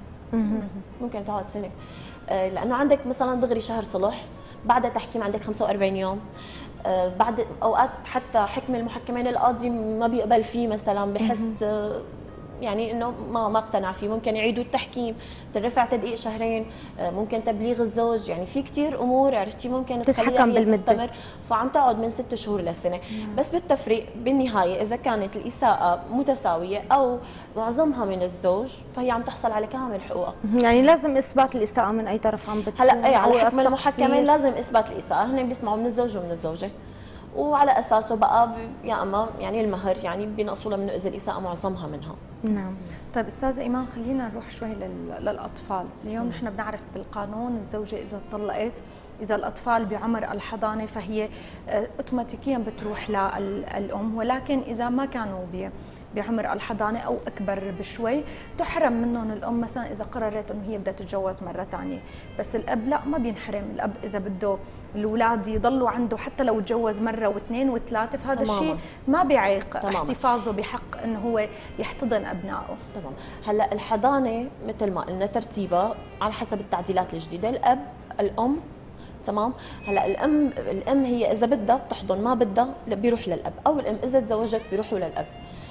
ممكن تقعد سنه، لانه عندك مثلا دغري شهر صلح، بعدها تحكيم عندك خمسة وأربعين يوم، آه بعد اوقات حتى حكم المحكمين القاضي ما بيقبل فيه، مثلا بحس آه يعني انه ما ما اقتنع فيه، ممكن يعيدوا التحكيم، ترفع تدقيق شهرين، آه ممكن تبليغ الزوج، يعني في كثير امور عرفتي ممكن تخليها هي تستمر، فعم تقعد من ست شهور لسنه. بس بالتفريق بالنهايه اذا كانت الاساءه متساويه او معظمها من الزوج، فهي عم تحصل على كامل حقوقها. يعني لازم اثبات الاساءه من اي طرف عم بتكون. هلا اي على حكم المحكمين لازم اثبات الاساءه، هن بيسمعوا من الزوج ومن الزوجه، وعلى اساسه بقى يا اما يعني المهر يعني بينقصوا لها منه اذا الاساءه معظمها منها. نعم. طيب استاذه ايمان خلينا نروح شوي للاطفال، اليوم نحن بنعرف بالقانون الزوجه اذا طلقت، اذا الاطفال بعمر الحضانه فهي اوتوماتيكيا بتروح للام، ولكن اذا ما كانوا بعمر الحضانه او اكبر بشوي تحرم منهم الام، مثلا اذا قررت انه هي بدها تتجوز مره ثانيه، بس الاب لا ما بينحرم، الاب اذا بده الاولاد يضلوا عنده حتى لو تجوز مره واثنين وثلاثه، فهذا الشيء ما بيعيق تماما احتفاظه بحق انه هو يحتضن ابنائه. تمام. هلا الحضانه مثل ما قلنا ترتيبها على حسب التعديلات الجديده، الاب الام، تمام. هلا الام الام هي اذا بدها بتحضن، ما بدها بيروح للاب، او الام اذا تزوجت بيروحوا للاب.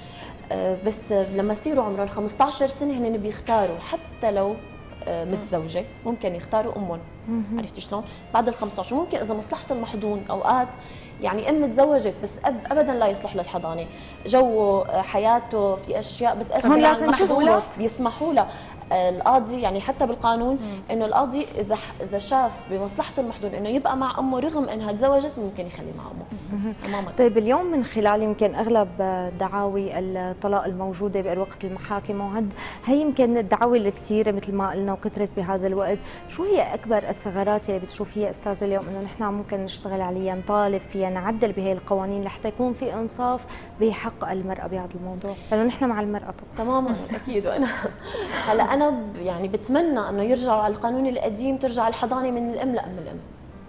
بس لما يصيروا عمرهم خمسة عشر سنه هن بيختاروا، حتى لو متزوجه ممكن يختاروا امهم. عرفتي شلون؟ بعد ال خمسة عشر ممكن اذا مصلحه المحضون اوقات يعني ام تزوجت بس اب ابدا لا يصلح للحضانه، جوه حياته في اشياء بتاثر، هون لازم تصمت، بيسمحوا لها القاضي، يعني حتى بالقانون انه القاضي اذا اذا شاف بمصلحه المحضون انه يبقى مع امه رغم انها تزوجت ممكن يخليه مع امه تماما. طيب اليوم من خلال يمكن اغلب دعاوي الطلاق الموجوده بوقت المحاكم، وهد هي يمكن الدعاوي الكثيره مثل ما قلنا وكثرت بهذا الوقت، شو هي اكبر الثغرات اللي بتشوفيها استاذه اليوم انه نحن ممكن نشتغل عليها، نطالب فيها، نعدل بهي القوانين لحتى يكون في انصاف بحق المراه بهذا الموضوع، لانه نحن مع المراه طبعا. تماما اكيد. وانا هلا انا يعني بتمنى انه يرجعوا على القانون القديم، ترجع الحضانه من الام لا من الام.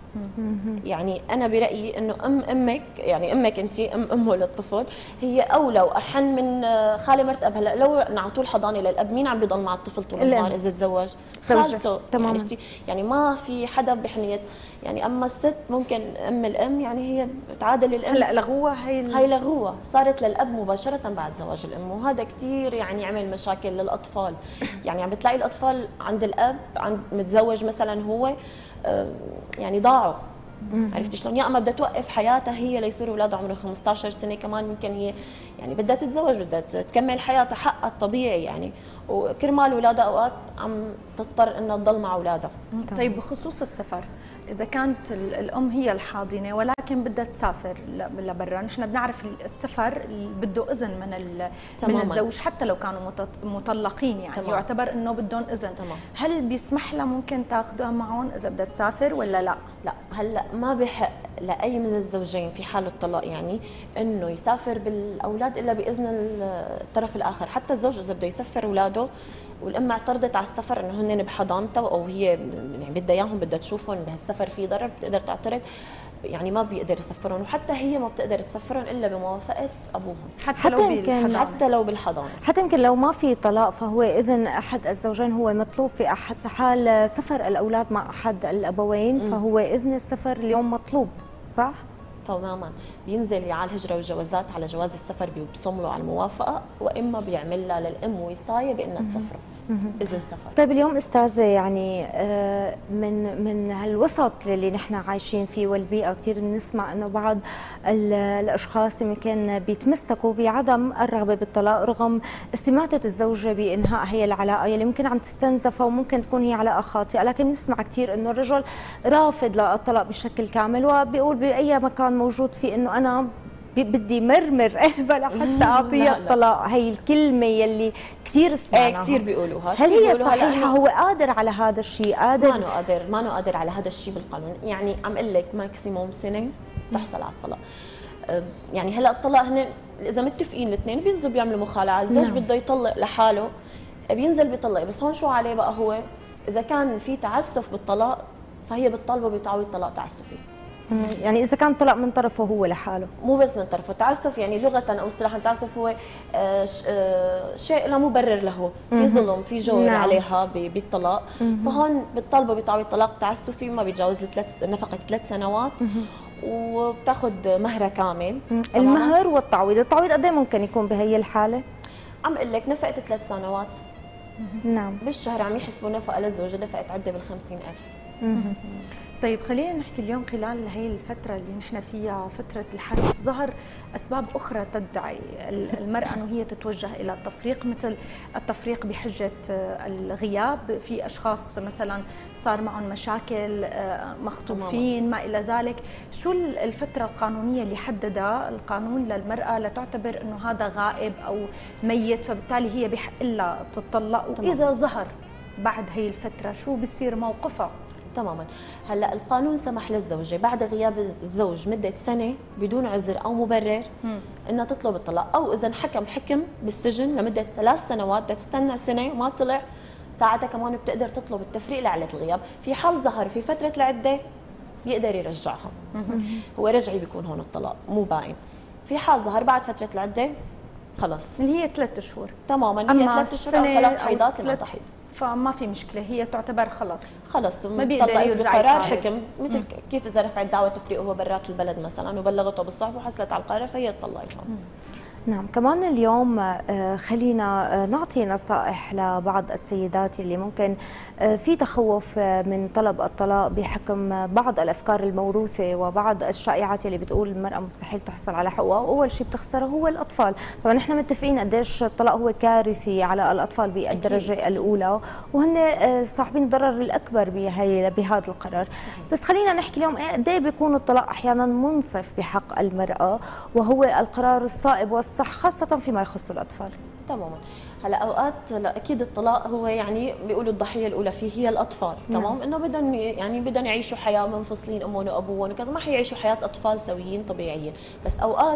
يعني انا برايي انه ام امك، يعني امك انت ام امه للطفل، هي اولى واحن من خالي مرت اب. هلا لو نعطوا الحضانه للاب مين عم بيضل مع الطفل طول النهار اذا تزوج؟ خالته. تماما. يعني, يعني ما في حدا بحنيه، يعني اما الست ممكن ام الام يعني هي تعادل الام. هلا لغوها هي هي لغوها صارت للاب مباشره بعد زواج الام، وهذا كثير يعني عمل مشاكل للاطفال. يعني عم بتلاقي الاطفال عند الاب عند متزوج مثلا هو يعني ضاعوا. عرفتي شلون؟ يا اما بدها توقف حياتها هي ليصيروا اولادها عمرهم خمسة عشر سنه، كمان ممكن هي يعني بدها تتزوج، بدها تكمل حياتها حقها الطبيعي يعني، وكرمال اولادها اوقات عم تضطر انها تضل مع اولادها. طيب بخصوص السفر، اذا كانت الام هي الحاضنه ولكن بدها تسافر لبرا، نحن بنعرف السفر بده اذن من من الزوج حتى لو كانوا مطلقين، يعني تمام. يعتبر انه بدهم اذن. تمام. هل بيسمح لها ممكن تاخذها معهم اذا بدها تسافر ولا لا؟ لا هلا ما بحق لاي من الزوجين في حال الطلاق يعني انه يسافر بالاولاد الا باذن الطرف الاخر، حتى الزوج اذا بده يسفر اولاده والام اعترضت على السفر انه هن بحضانتها او هي يعني بدها اياهم بدها تشوفهم بهالسفر في ضرر، بتقدر تعترض، يعني ما بيقدر يسفرهم، وحتى هي ما بتقدر تسفرهم الا بموافقه ابوهم، حتى, حتى لو يمكن بالحضانة. حتى لو بالحضانه. حتى يمكن لو ما في طلاق فهو اذن احد الزوجين هو مطلوب في احد حال سفر الاولاد مع احد الابوين، م. فهو اذن السفر اليوم مطلوب، صح؟ تماما، بينزل على الهجره والجوازات على جواز السفر بيبصم له على الموافقه، واما بيعمل لها للام وصايه بانها تسفره اذن سفر. طيب اليوم استاذه يعني آه، من من هالوسط اللي نحن عايشين فيه والبيئه، كثير بنسمع انه بعض ال- الاشخاص يمكن بيتمسكوا بعدم الرغبه بالطلاق رغم استماتة الزوجه بانهاء هي العلاقه يلي ممكن عم تستنزفها وممكن تكون هي علاقه خاطئه، لكن نسمع كثير انه الرجل رافض للطلاق بشكل كامل وبيقول باي مكان موجود فيه انه انا بدي مرمر قلبها لحتى اعطيها الطلاق. هي الكلمه يلي كثير سمعناها. ايه كثير بيقولوها. هل هي صحيحه؟ هو قادر على هذا الشيء؟ قادر؟ ما انه قادر ما انه قادر على هذا الشيء بالقانون، يعني عم اقول لك ماكسيموم سنه تحصل على الطلاق. أه يعني هلا الطلاق هن اذا متفقين الاثنين بينزلوا بيعملوا مخالعه، الزوج نعم. بده يطلق لحاله بينزل بيطلق، بس هون شو عليه بقى هو؟ اذا كان في تعسف بالطلاق فهي بتطالبه بتعويض طلاق تعسفي. يعني اذا كان طلق من طرفه هو لحاله، مو بس من طرفه، التعسف يعني لغه او اصطلاحا التعسف هو آه آه شيء لا مبرر له، في ظلم في جور نعم. عليها بالطلاق، فهون بتطالبه بتعويض طلاق تعسفي ما بيتجاوز ثلاث نفقه ثلاث سنوات وبتاخذ مهرها كامل. المهر والتعويض، التعويض قد ايه ممكن يكون بهي الحاله؟ عم اقول لك نفقه ثلاث سنوات نعم بالشهر عم يحسبوا نفقه للزوجه دفعت عده بال خمسين ألف. طيب خلينا نحكي اليوم خلال هي الفترة اللي نحن فيها فترة الحرب ظهر أسباب أخرى تدعي المرأة أنه هي تتوجه إلى التفريق، مثل التفريق بحجة الغياب، في أشخاص مثلا صار معهم مشاكل مخطوفين ما إلى ذلك. شو الفترة القانونية اللي حددها القانون للمرأة لتعتبر أنه هذا غائب أو ميت فبالتالي هي بحق لها تطلق، وإذا ظهر بعد هي الفترة شو بصير موقفها؟ تماما. هلا القانون سمح للزوجه بعد غياب الزوج مده سنه بدون عذر او مبرر انها تطلب الطلاق، او اذا انحكم حكم بالسجن لمده ثلاث سنوات بدها تستنى سنه وما طلع ساعتها كمان بتقدر تطلب التفريق لعله الغياب. في حال ظهر في فتره العده بيقدر يرجعها، هو رجعي بيكون هون الطلاق مو باين. في حال ظهر بعد فتره العده خلص اللي هي ثلاث شهور تماما، هي ثلاث اشهر او ثلاث حيضات لما تحيض، فما في مشكله، هي تعتبر خلص خلص ما بيقدر يرجع قرار حكم. مثل مم. كيف اذا رفعت دعوه تفريق وهو برات البلد مثلا وبلغته بالصحف وحصلت على القرار فهي طلقت هون. نعم. كمان اليوم خلينا نعطي نصائح لبعض السيدات اللي ممكن في تخوف من طلب الطلاق بحكم بعض الافكار الموروثه وبعض الشائعات اللي بتقول المراه مستحيل تحصل على حقوقها، واول شيء بتخسره هو الاطفال. طبعا نحن متفقين قديش الطلاق هو كارثي على الاطفال بالدرجه أكيد. الاولى، وهن صاحبين الضرر الاكبر بهي بهذا القرار. بس خلينا نحكي اليوم قد ايه بيكون الطلاق احيانا منصف بحق المراه وهو القرار الصائب والصح خاصه فيما يخص الاطفال. تماما. هلا اوقات لا اكيد الطلاق هو يعني بيقولوا الضحيه الاولى فيه هي الاطفال، نعم. تمام، انه بدهم يعني بدهم يعيشوا حياه منفصلين امهم وابوهم وكذا، ما حيعيشوا حياه اطفال سويين طبيعيين، بس اوقات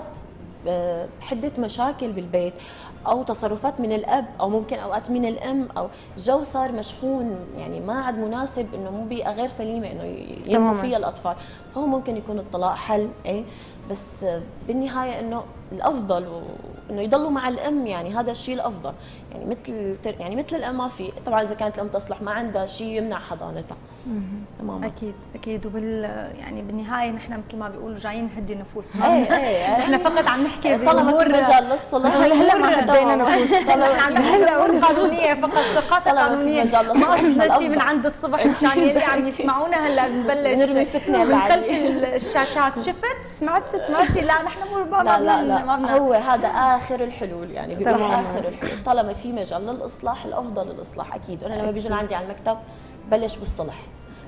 حده مشاكل بالبيت او تصرفات من الاب او ممكن اوقات من الام او جو صار مشحون يعني ما عاد مناسب انه مو بيئه غير سليمه انه ينمو فيها الاطفال، فهو ممكن يكون الطلاق حل. ايه بس بالنهايه انه الافضل انه يضلوا مع الام، يعني هذا الشيء الافضل، يعني مثل يعني مثل الام ما في، طبعا اذا كانت الام تصلح ما عندها شيء يمنع حضانتها. تمام اكيد اكيد. وبال يعني بالنهايه نحن مثل ما بيقولوا جايين نهدي نفوس، ايه ايه نحن فقط عم نحكي طالما في مجال للصلح هلا ما هدينا نفوس، عم نحكي امور قانونيه فقط، ثقافه قانونيه، ما قصدنا شيء من عند الصبح مشان يلي عم يسمعونا هلا بنبلش نرمي فتنه من خلف الشاشات. شفت سمعت سمعتي؟ لا نحن مو لا لا لا هو هذا اخر الحلول، يعني بيقول اخر الحلول طالما في مجال للاصلاح الافضل الاصلاح اكيد. وانا لما بيجوا عندي على المكتب بلش بالصلح،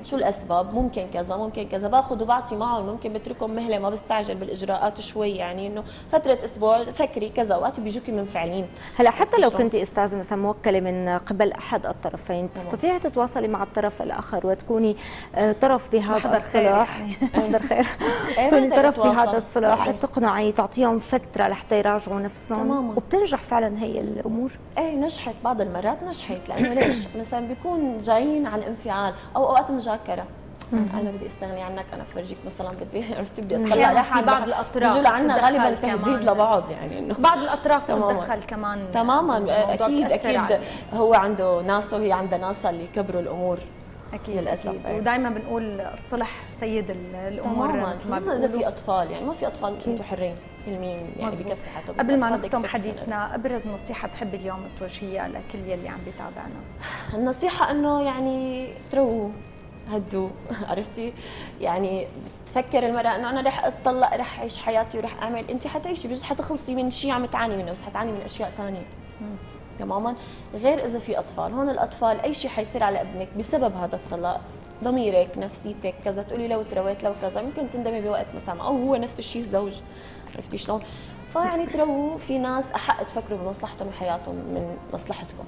شو الاسباب، ممكن كذا ممكن كذا، باخذ وبعطي معهم، ممكن بتركهم مهله ما بستعجل بالاجراءات شوي، يعني انه فتره اسبوع فكري كذا، اوقات بيجوكي منفعلين. هلا حتى لو كنتي استاذه مثلا موكله من قبل احد الطرفين، تستطيعي تتواصلي مع الطرف الاخر وتكوني طرف بهذا الصلح، محضر خير، تكوني طرف بهذا الصلح، تقنعي، تعطيهم فتره لحتى يراجعوا نفسهم، وبتنجح فعلا هي الامور. ايه نجحت بعض المرات، نجحت لانه ليش؟ مثلا بيكون جايين عن انفعال او اوقات مذاكره، انا بدي استغني عنك، انا بفرجيك مثلا، بدي عرفتي بدي اطلع يعني في بعض الاطراف بيجوا لعنا غالبا تهديد لبعض، يعني انه بعض الاطراف تتدخل كمان تماما. اكيد اكيد عليه. هو عنده ناسه وهي عندها ناسها اللي يكبروا الامور. اكيد للاسف. ودائما بنقول الصلح سيد الامور مثل ما اذا في اطفال، يعني ما في اطفال انتم حرين بالمية، يعني بكفي حياته. قبل ما نختم حديثنا، ابرز نصيحه بتحبي اليوم توجهيها لكل يلي عم بيتابعنا؟ النصيحه انه يعني ترووا، هدوا، عرفتي؟ يعني تفكر المرأة انه انا رح اتطلق، رح اعيش حياتي ورح اعمل، انت حتعيشي بجوز حتخلصي من شيء عم تعاني منه، بس حتعاني من اشياء ثانيه تماما، غير اذا في اطفال. هون الاطفال اي شيء حيصير على ابنك بسبب هذا الطلاق، ضميرك، نفسيتك، كذا، تقولي لو ترويت لو كذا، ممكن تندمي بوقت مثلا، او هو نفس الشيء الزوج، عرفتي شلون؟ فيعني ترووا، في ناس احق تفكروا بمصلحتهم وحياتهم من مصلحتكم.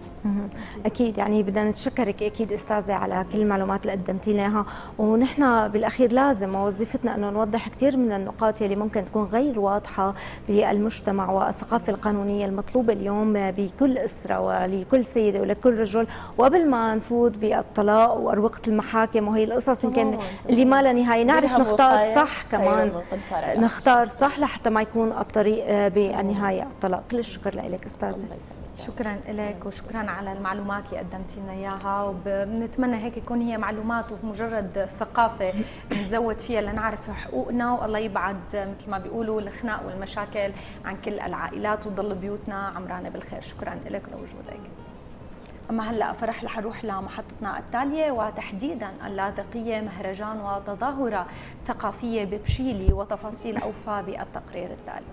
اكيد، يعني بدنا نتشكرك اكيد استاذه على كل المعلومات اللي قدمتي لنا، ونحن بالاخير لازم وظيفتنا انه نوضح كثير من النقاط اللي ممكن تكون غير واضحه بالمجتمع، والثقافه القانونيه المطلوبه اليوم بكل اسره ولكل سيده ولكل رجل، وقبل ما نفوت بالطلاق واروقه المحاكم وهي القصص يمكن اللي ما لها نهايه، نعرف نختار صح كمان، نختار صح لحتى ما يكون الطريق بالنهايه الطلاق. كل الشكر لك استاذه. شكرا لك وشكرا على المعلومات اللي قدمتي لنا اياها، وبنتمنى هيك يكون هي معلومات ومجرد ثقافه نزود فيها لنعرف حقوقنا، والله يبعد مثل ما بيقولوا الخناق والمشاكل عن كل العائلات، وتضل بيوتنا عمرانه بالخير. شكرا لك لوجودك. اما هلا فرح رح نروح لمحطتنا التاليه، وتحديدا اللاذقيه مهرجان وتظاهره ثقافيه ببشيلي، وتفاصيل اوفى بالتقرير التالي.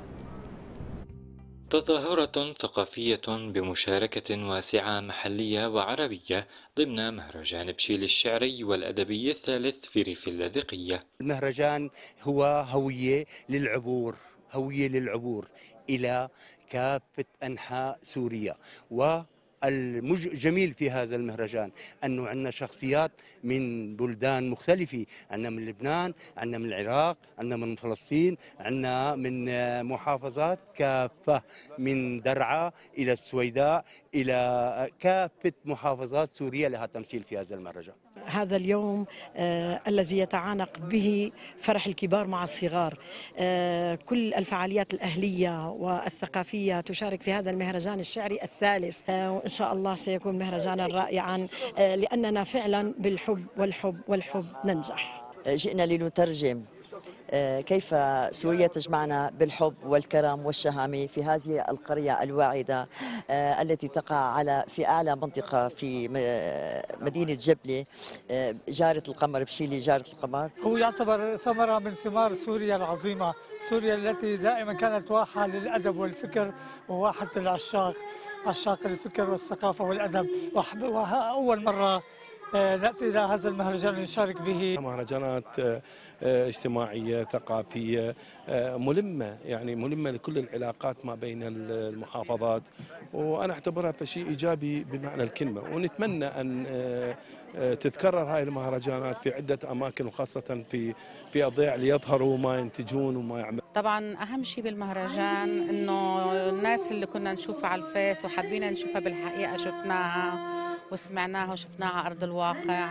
تظاهرة ثقافية بمشاركة واسعة محلية وعربية ضمن مهرجان بشيل الشعري والأدبي الثالث في ريف اللاذقية. المهرجان هو هوية للعبور، هوية للعبور إلى كافة أنحاء سوريا. و الجميل في هذا المهرجان أنه عندنا شخصيات من بلدان مختلفة، عندنا من لبنان، عندنا من العراق، عندنا من فلسطين، عندنا من محافظات كافة، من درعا إلى السويداء إلى كافة محافظات سوريا لها تمثيل في هذا المهرجان. هذا اليوم آه الذي يتعانق به فرح الكبار مع الصغار، آه كل الفعاليات الأهلية والثقافية تشارك في هذا المهرجان الشعري الثالث، آه وإن شاء الله سيكون مهرجانا رائعا، آه لأننا فعلا بالحب والحب والحب ننجح. جئنا لنترجم كيف سوريا تجمعنا بالحب والكرم والشهامة في هذه القرية الواعدة التي تقع على في أعلى منطقة في مدينة جبلة، جارة القمر، بشيلي جارة القمر. هو يعتبر ثمرة من ثمار سوريا العظيمة، سوريا التي دائما كانت واحة للأدب والفكر وواحة العشاق، عشاق الفكر والثقافة والأدب، وأول مرة نأتي إلى هذا المهرجان نشارك به. مهرجانات اجتماعية ثقافية ملمة، يعني ملمة لكل العلاقات ما بين المحافظات، وأنا أعتبرها شيء إيجابي بمعنى الكلمة، ونتمنى أن تتكرر هاي المهرجانات في عدة أماكن، وخاصة في في أضياع ليظهروا ما ينتجون وما يعملون. طبعا أهم شيء بالمهرجان إنه الناس اللي كنا نشوفها على الفيس وحبينا نشوفها بالحقيقة شفناها وسمعناها وشفناها على أرض الواقع.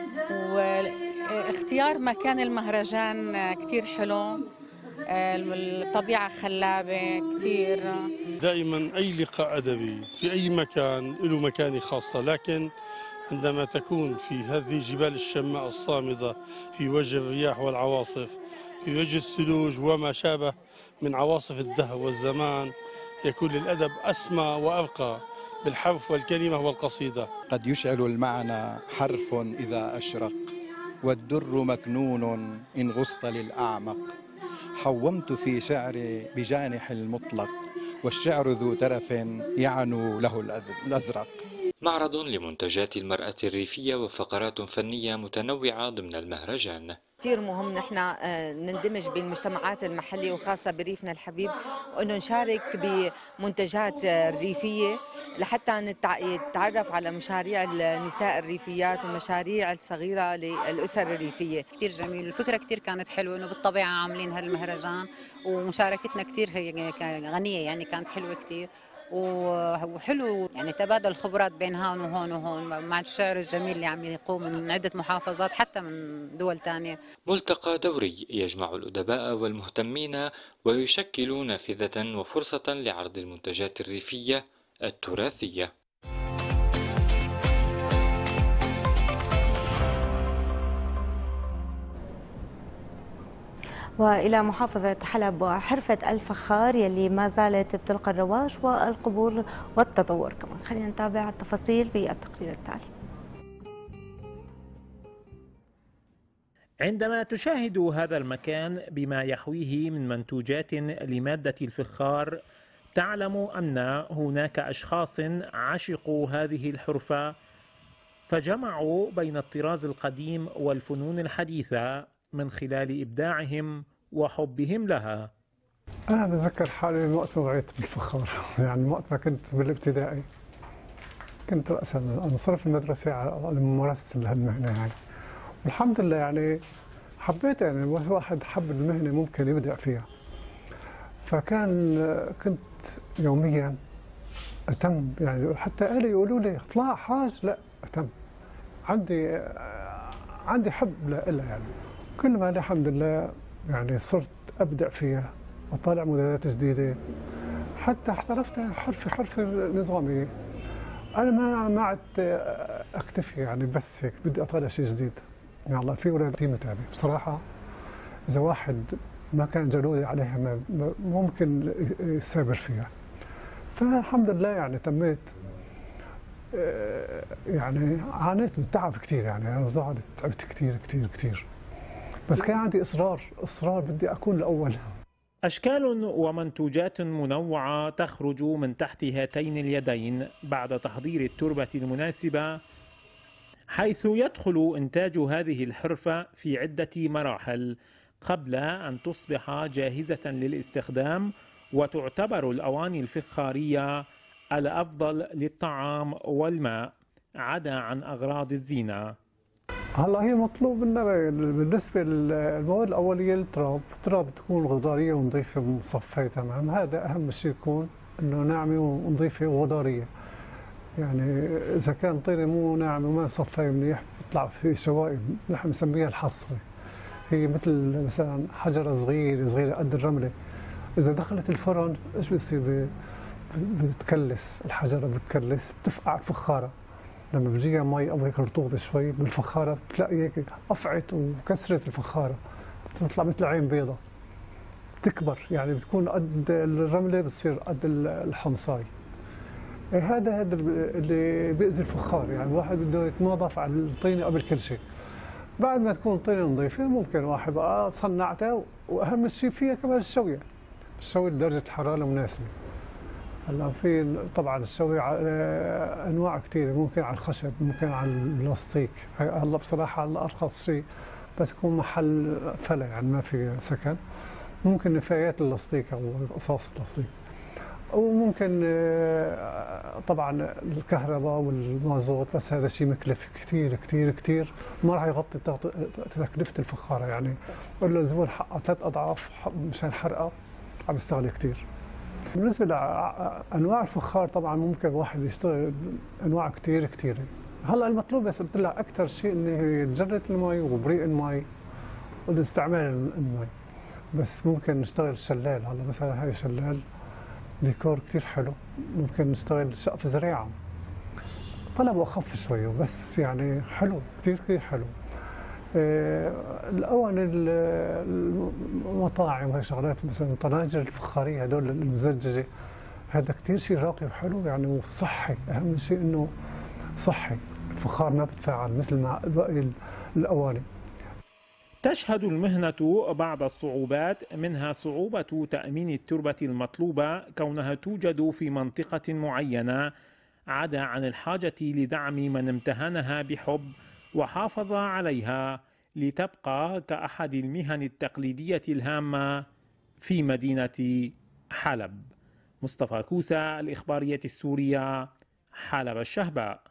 واختيار مكان المهرجان كتير حلو، الطبيعة خلابة كتير. دائما أي لقاء أدبي في أي مكان له مكانة خاصة، لكن عندما تكون في هذه جبال الشماء الصامدة في وجه الرياح والعواصف، في وجه الثلوج وما شابه من عواصف الدهر والزمان، يكون للأدب أسمى وأرقى بالحرف والكلمة والقصيدة. قد يشعل المعنى حرف إذا أشرق، والدر مكنون إن غصت للأعمق. حومت في شعري بجانح المطلق، والشعر ذو ترف يعنو له الأزرق. معرض لمنتجات المرأة الريفية وفقرات فنية متنوعة ضمن المهرجان. كثير مهم نحن نندمج بالمجتمعات المحلية وخاصة بريفنا الحبيب، وانه نشارك بمنتجات ريفية لحتى نتعرف على مشاريع النساء الريفيات والمشاريع الصغيرة للأسر الريفية. كثير جميل، الفكرة كثير كانت حلوة انه بالطبيعة عاملين هالمهرجان، ومشاركتنا كثير هي غنية يعني كانت حلوة كثير وحلو يعني تبادل خبرات بين هون وهون وهون مع الشعر الجميل اللي عم يقوم من عدة محافظات حتى من دول ثانية. ملتقى دوري يجمع الأدباء والمهتمين ويشكل نافذة وفرصة لعرض المنتجات الريفية التراثية. وإلى محافظة حلب وحرفة الفخار يلي ما زالت بتلقى الرواج والقبول والتطور كمان. خلينا نتابع التفاصيل بالتقرير التالي. عندما تشاهد هذا المكان بما يحويه من منتوجات لمادة الفخار تعلم أن هناك أشخاص عشقوا هذه الحرفة فجمعوا بين الطراز القديم والفنون الحديثة من خلال إبداعهم وحبهم لها. أنا بتذكر حالي وقت ما وعيت بالفخار، يعني وقت ما كنت بالابتدائي كنت رأسا انصرف المدرسة على ممارسة هالمهنة هاي، والحمد لله يعني حبيت، يعني واحد حب المهنة ممكن يبدع فيها. فكان كنت يوميا أتم، يعني حتى أهلي يقولوا لي اطلع حاج، لا أتم، عندي عندي حب لها يعني. كل ما الحمد لله يعني صرت أبدع فيها وطالع موديلات جديدة، حتى احترفت حرفة حرفة نظامية. أنا ما ما عدت أكتفي يعني بس هيك، بدي أطالع شيء جديد. يعني الله في أولاد كثير متعبة بصراحة، إذا واحد ما كان جلودي عليها ممكن يسابر فيها. فالحمد لله يعني تميت، يعني عانيت من تعب كثير، يعني أنا ظهرت تعبت كثير كثير كثير، بس كان عندي إصرار إصرار بدي أكون الأول. أشكال ومنتوجات منوعة تخرج من تحت هاتين اليدين بعد تحضير التربة المناسبة، حيث يدخل إنتاج هذه الحرفة في عدة مراحل قبل أن تصبح جاهزة للاستخدام، وتعتبر الأواني الفخارية الأفضل للطعام والماء عدا عن أغراض الزينة. هلا هي مطلوب منا بالنسبه للمواد الاوليه التراب، التراب تكون غضاريه ونظيفه ومصفيه تمام، هذا اهم شيء يكون انه ناعمه ونظيفه وغضاريه. يعني اذا كان طينه مو ناعمه وما مصفيه منيح بيطلع في شوائب، نحن بنسميها الحصوه. هي مثل مثلا حجره صغيره صغيره قد الرمله، اذا دخلت الفرن ايش بتصير؟ بتكلس الحجره، بتكلس بتفقع الفخاره. لما بيجيها مي او هيك رطوبه شوي بالفخاره بتلاقي هيك قفعت وكسرت الفخاره، بتطلع مثل عين بيضة، بتكبر يعني بتكون قد الرمله بتصير قد الحمصاي. هذا هذا اللي بيأذي الفخار، يعني الواحد بده يتنظف على الطينه قبل كل شيء. بعد ما تكون الطينه نظيفه ممكن واحد بقى صنعتها، واهم شيء فيها كمان الشويه، الشويه لدرجه الحراره المناسبه. هلا في طبعا الشوي انواع كثيره، ممكن على الخشب، ممكن على البلاستيك. هلا بصراحه هلا ارخص شيء بس يكون محل فلا يعني ما في سكن، ممكن نفايات اللاستيك او قصاص اللاستيك، وممكن طبعا الكهرباء والمازوت، بس هذا شيء مكلف كثير كثير كثير، ما راح يغطي تكلفه الفخاره. يعني بقول له الزبون حقه ثلاث اضعاف مشان حرقه، عم يستغل كثير. بالنسبه لانواع الفخار طبعا ممكن واحد يشتغل انواع كثير كثيره. هلا المطلوب بس قلت لها اكثر شيء انه جره المي وبريق المي واستعمال المي، بس ممكن نشتغل شلال. هلا مثلا هاي شلال ديكور كثير حلو، ممكن نشتغل سقف زريعه، طلبه اخف شوي بس يعني حلو كثير كثير حلو. الاواني المطاعم وهي شغلات مثلا طناجر الفخاريه هذول المزججه، هذا كثير شيء راقي وحلو يعني وصحي. اهم شيء انه صحي، الفخار ما بتفاعل مثل مع باقي الاواني. تشهد المهنة بعض الصعوبات، منها صعوبة تأمين التربة المطلوبة كونها توجد في منطقة معينة، عدا عن الحاجة لدعم من امتهنها بحب وحافظ عليها لتبقى كأحد المهن التقليدية الهامة في مدينة حلب. مصطفى كوسة، الإخبارية السورية، حلب الشهباء.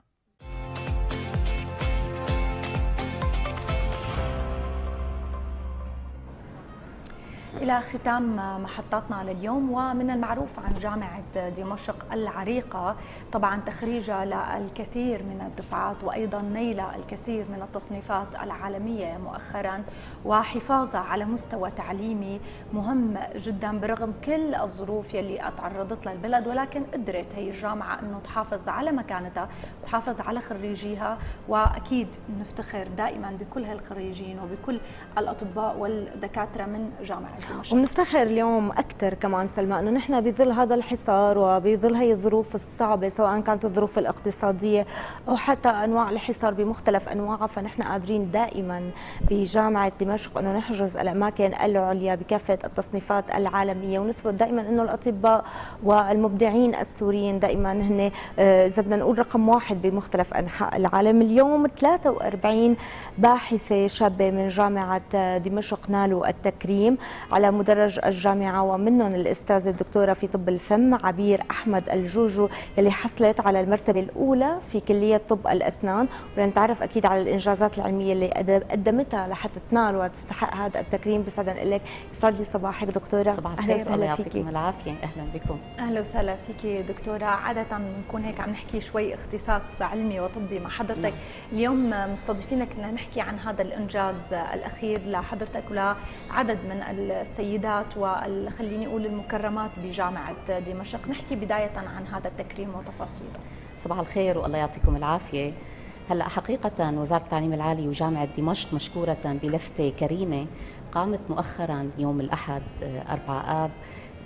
إلى ختام محطاتنا لليوم، ومن المعروف عن جامعة دمشق العريقة طبعا تخريجها للكثير من الدفعات وأيضا نيلها الكثير من التصنيفات العالمية مؤخرا، وحفاظها على مستوى تعليمي مهم جدا برغم كل الظروف يلي تعرضت لها البلد، ولكن قدرت هي الجامعة أنه تحافظ على مكانتها وتحافظ على خريجيها. وأكيد نفتخر دائما بكل هالخريجين وبكل الأطباء والدكاترة من جامعة دمشق. ونفتخر اليوم أكثر كمان سلمى أنه نحن بظل هذا الحصار وبظل هي الظروف الصعبة، سواء كانت الظروف الاقتصادية أو حتى أنواع الحصار بمختلف أنواعها، فنحن قادرين دائما بجامعة دمشق أنه نحجز الأماكن العليا بكافة التصنيفات العالمية، ونثبت دائما أنه الأطباء والمبدعين السوريين دائما هن إذا بدنا نقول رقم واحد بمختلف أنحاء العالم. اليوم ثلاثة وأربعين باحثة شابة من جامعة دمشق نالوا التكريم على مدرج الجامعة، ومنهم الأستاذة الدكتورة في طب الفم عبير أحمد الجوجو يلي حصلت على المرتبة الأولى في كلية طب الأسنان، ونتعرف أكيد على الإنجازات العلمية اللي قدمتها لحتى تنال وتستحق هذا التكريم. بسعدنا لك، يسعد لي صباحك دكتورة. صباح الخير، الله يعطيكم العافية. أهلا بكم. أهلا وسهلا فيك دكتورة. عادة بنكون هيك عم نحكي شوي اختصاص علمي وطبي مع حضرتك، اليوم مستضيفينك لنحكي عن هذا الإنجاز الأخير لحضرتك ولعدد من السيدات وخليني أقول المكرمات بجامعة دمشق. نحكي بداية عن هذا التكريم وتفاصيله. صباح الخير والله يعطيكم العافية. هلا حقيقة وزارة التعليم العالي وجامعة دمشق مشكورة بلفتة كريمة قامت مؤخرا يوم الأحد أربعة آب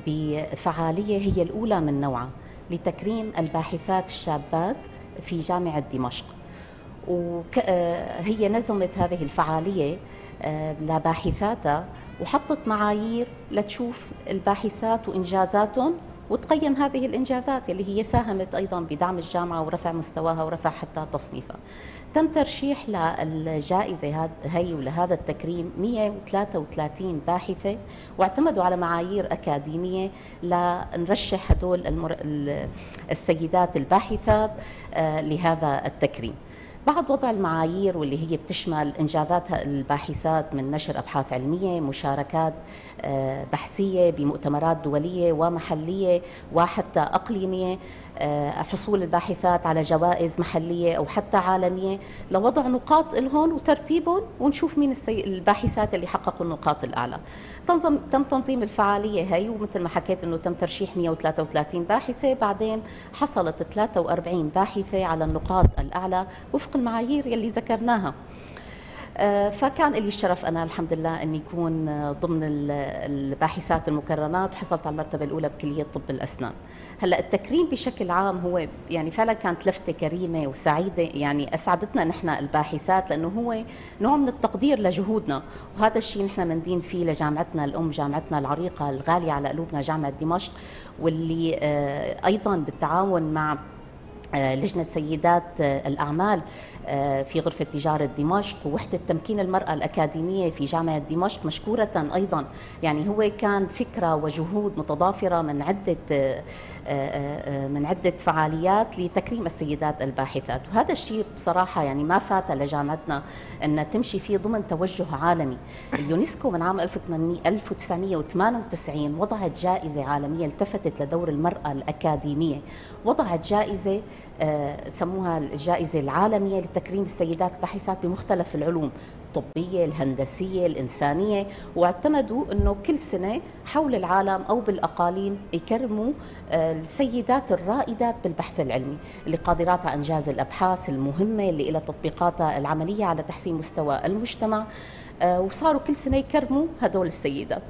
بفعالية هي الأولى من نوعها لتكريم الباحثات الشابات في جامعة دمشق. وهي نظمت هذه الفعالية لباحثاتها وحطت معايير لتشوف الباحثات وإنجازاتهم وتقيم هذه الإنجازات اللي هي ساهمت أيضا بدعم الجامعة ورفع مستواها ورفع حتى تصنيفها. تم ترشيح للجائزة هي ولهذا التكريم مئة وثلاثة وثلاثين باحثة، واعتمدوا على معايير أكاديمية لنرشح هدول المر... السيدات الباحثات لهذا التكريم. بعد وضع المعايير واللي هي بتشمل إنجازات الباحثات من نشر أبحاث علمية، مشاركات بحثية بمؤتمرات دولية ومحلية وحتى أقليمية، حصول الباحثات على جوائز محلية أو حتى عالمية، لوضع نقاط لهم وترتيبهم ونشوف مين الباحثات اللي حققوا النقاط الأعلى. تنظم تم تنظيم الفعالية هي، ومثل ما حكيت أنه تم ترشيح مئة وثلاثة وثلاثين باحثة، بعدين حصلت ثلاثة وأربعين باحثة على النقاط الأعلى وفق المعايير يلي ذكرناها. فكان لي الشرف أنا الحمد لله أني أكون ضمن الباحثات المكرمات، وحصلت على المرتبة الأولى بكلية طب الأسنان. هلا التكريم بشكل عام هو يعني فعلا كانت لفتة كريمة وسعيدة، يعني أسعدتنا نحن الباحثات لأنه هو نوع من التقدير لجهودنا، وهذا الشيء نحن مندين فيه لجامعتنا الأم جامعتنا العريقة الغالية على قلوبنا جامعة دمشق، واللي أيضا بالتعاون مع لجنة سيدات الأعمال في غرفة تجارة دمشق ووحدة تمكين المرأة الأكاديمية في جامعة دمشق مشكورة أيضا. يعني هو كان فكرة وجهود متضافرة من عدة من عدة فعاليات لتكريم السيدات الباحثات، وهذا الشيء بصراحة يعني ما فات لجامعتنا أن تمشي فيه ضمن توجه عالمي. اليونسكو من عام ألف وتسعمئة وثمانية وتسعين وضعت جائزة عالمية التفتت لدور المرأة الأكاديمية، وضعت جائزة سموها الجائزة العالمية لتكريم السيدات الباحثات بمختلف العلوم الطبية الهندسية الإنسانية، واعتمدوا أنه كل سنة حول العالم أو بالأقاليم يكرموا السيدات الرائدات بالبحث العلمي اللي قادرات على إنجاز الأبحاث المهمة اللي لها تطبيقاتها العملية على تحسين مستوى المجتمع، وصاروا كل سنة يكرموا هدول السيدات.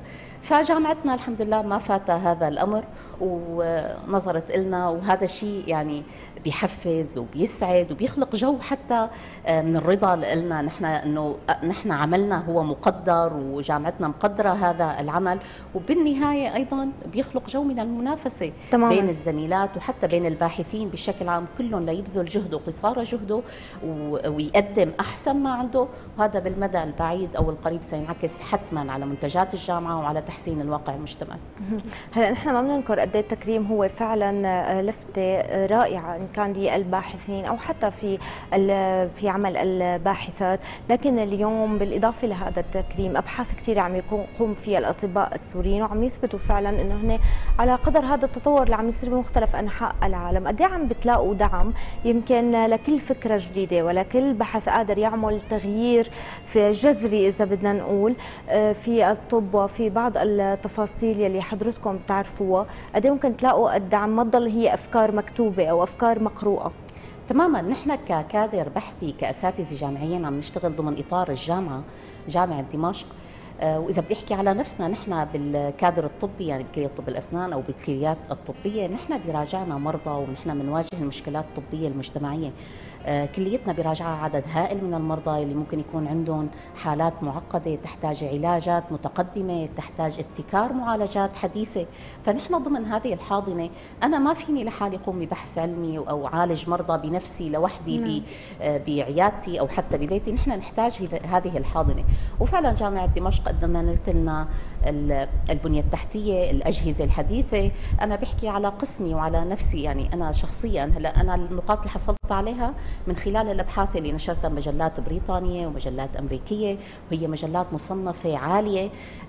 فجامعتنا الحمد لله ما فات هذا الأمر ونظرت إلنا، وهذا الشيء يعني بيحفز وبيسعد وبيخلق جو حتى من الرضا لنا نحن، انه نحن عملنا هو مقدر وجامعتنا مقدره هذا العمل، وبالنهايه ايضا بيخلق جو من المنافسه تماما بين الزميلات وحتى بين الباحثين بشكل عام، كلهم ليبذل جهده قصارى جهده ويقدم احسن ما عنده، وهذا بالمدى البعيد او القريب سينعكس حتما على منتجات الجامعه وعلى تحسين الواقع المجتمعي. هلا نحن ما بننكر قد ايه التكريم هو فعلا لفته رائعه ان كان للباحثين او حتى في في عمل الباحثات، لكن اليوم بالاضافه لهذا التكريم ابحاث كثيره عم يقوم فيها الاطباء السوريين وعم يثبتوا فعلا انه هن على قدر هذا التطور اللي عم يصير بمختلف انحاء العالم، قد ايه عم بتلاقوا دعم يمكن لكل فكره جديده ولكل بحث قادر يعمل تغيير في جذري اذا بدنا نقول في الطب وفي بعض التفاصيل يلي حضرتكم بتعرفوها، قد ايه ممكن تلاقوا الدعم ما تضل هي افكار مكتوبه او افكار مقروءه. تماما، نحن ككادر بحثي كاساتذه جامعيين عم نشتغل ضمن اطار الجامعه جامعه دمشق، واذا بدي احكي على نفسنا نحن بالكادر الطبي يعني بكليه طب الاسنان او بالكليات الطبيه، نحن بيراجعنا مرضى ونحن بنواجه المشكلات الطبيه المجتمعيه. كليتنا بيراجعها عدد هائل من المرضى اللي ممكن يكون عندهم حالات معقده تحتاج علاجات متقدمه، تحتاج ابتكار معالجات حديثه، فنحن ضمن هذه الحاضنه انا ما فيني لحالي قوم ببحث علمي او عالج مرضى بنفسي لوحدي نعم. بعيادتي او حتى ببيتي، نحن نحتاج هذه الحاضنه، وفعلا جامعه دمشق قدمت لنا البنيه التحتيه، الاجهزه الحديثه. انا بحكي على قسمي وعلى نفسي، يعني انا شخصيا هلا انا النقاط اللي حصلت عليها من خلال الابحاث اللي نشرتها بمجلات بريطانيه ومجلات امريكيه، وهي مجلات مصنفه عاليه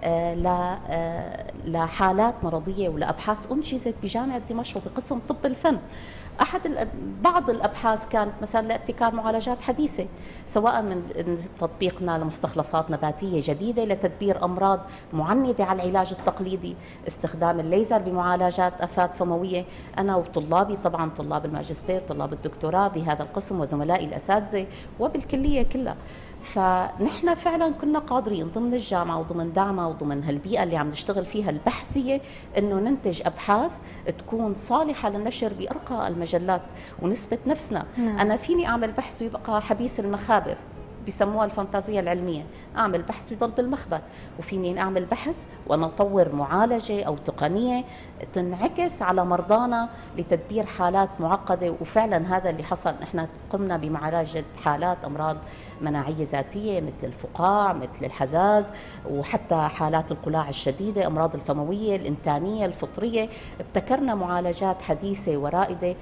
لحالات مرضيه ولابحاث انجزت بجامعه دمشق بقسم طب الفم. احد بعض الابحاث كانت مثلا لابتكار معالجات حديثه، سواء من تطبيقنا لمستخلصات نباتيه جديده لتدبير امراض معندة على العلاج التقليدي، استخدام الليزر بمعالجات آفات فموية، أنا وطلابي طبعا طلاب الماجستير طلاب الدكتوراه بهذا القسم وزملائي الأساتذة وبالكلية كلها. فنحن فعلا كنا قادرين ضمن الجامعة وضمن دعمها وضمن هالبيئة اللي عم نشتغل فيها البحثية انه ننتج ابحاث تكون صالحة للنشر بأرقى المجلات ونثبت نفسنا. نعم. انا فيني اعمل بحث ويبقى حبيس المخابر، بسموها الفانتازية العلمية، أعمل بحث ويضل بالمخبر، وفيني أعمل بحث ونطور معالجة أو تقنية تنعكس على مرضانا لتدبير حالات معقدة. وفعلا هذا اللي حصل، إحنا قمنا بمعالجة حالات أمراض مناعية ذاتية مثل الفقاع مثل الحزاز، وحتى حالات القلاع الشديدة، أمراض الفموية الإنتانية الفطرية، ابتكرنا معالجات حديثة ورائدة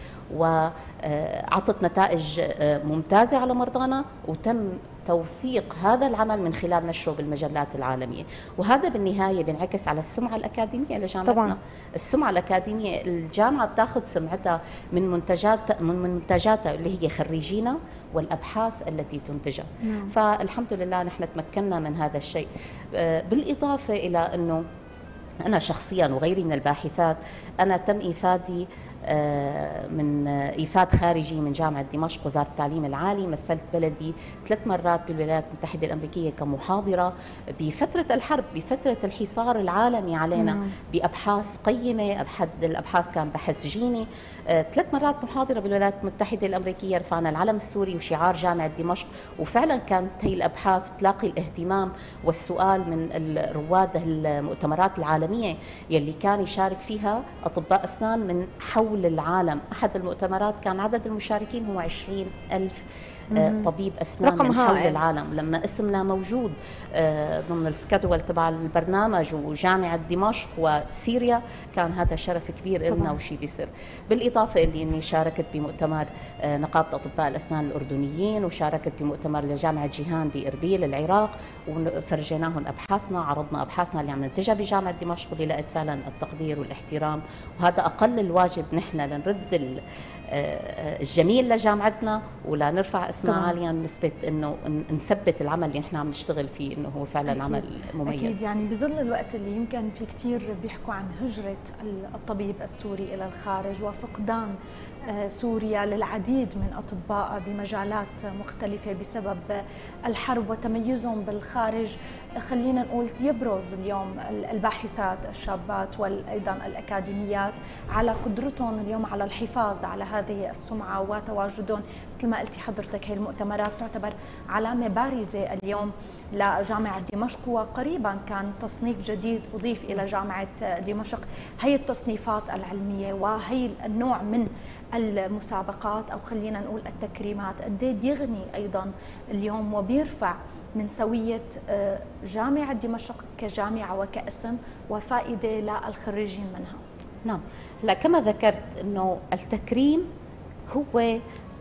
وعطت نتائج ممتازة على مرضانا، وتم توثيق هذا العمل من خلال نشره بالمجلات العالمية. وهذا بالنهاية بينعكس على السمعة الأكاديمية لجامعتنا. طبعا. السمعة الأكاديمية، الجامعة بتاخذ سمعتها من منتجات من منتجاتها اللي هي خريجينا والأبحاث التي تنتجها. نعم. فالحمد لله نحن تمكنا من هذا الشيء، بالإضافة إلى أنه أنا شخصيا وغيري من الباحثات أنا تم إيفادي من إيفاد خارجي من جامعة دمشق وزارة التعليم العالي، مثلت بلدي ثلاث مرات بالولايات المتحدة الأمريكية كمحاضرة بفترة الحرب، بفترة الحصار العالمي علينا. نعم. بأبحاث قيمة، أحد الأبحاث كان بحث جيني، ثلاث مرات محاضرة بالولايات المتحدة الأمريكية، رفعنا العلم السوري وشعار جامعة دمشق، وفعلا كانت هي الأبحاث تلاقي الاهتمام والسؤال من رواد المؤتمرات العالمية يلي كان يشارك فيها أطباء أسنان من حول العالم. أحد المؤتمرات كان عدد المشاركين هو عشرين ألف طبيب أسنان من حول العالم. لما اسمنا موجود ضمن السكادول تبع البرنامج وجامعة دمشق وسوريا، كان هذا شرف كبير لنا وشي بيصير. بالإضافة اللي أني شاركت بمؤتمر نقابة أطباء الأسنان الأردنيين، وشاركت بمؤتمر لجامعة جيهان بإربيل العراق، وفرجيناهم أبحاثنا، عرضنا أبحاثنا اللي عم ننتجها بجامعة دمشق، واللي لقيت فعلا التقدير والاحترام. وهذا أقل الواجب نحن لنرد الجميل لجامعتنا ولا نرفع اسمها طبعاً. عاليا، نثبت انه نثبت العمل اللي نحن عم نشتغل فيه انه هو فعلا أكيد. عمل مميز. أكيد، يعني بظل الوقت اللي يمكن في كتير بيحكوا عن هجرة الطبيب السوري إلى الخارج وفقدان سوريا للعديد من أطباء بمجالات مختلفة بسبب الحرب وتميزهم بالخارج، خلينا نقول يبرز اليوم الباحثات الشابات وأيضا الأكاديميات على قدرتهم اليوم على الحفاظ على هذه السمعة وتواجدهم. مثل ما قلتي حضرتك، هي المؤتمرات تعتبر علامة بارزة اليوم لجامعة دمشق، وقريبا كان تصنيف جديد أضيف إلى جامعة دمشق. هي التصنيفات العلمية وهي النوع من المسابقات أو خلينا نقول التكريمات قد ايه بيغني أيضا اليوم وبيرفع من سوية جامعة دمشق كجامعة وكاسم وفائدة للخريجين منها. نعم، هلا كما ذكرت انه التكريم هو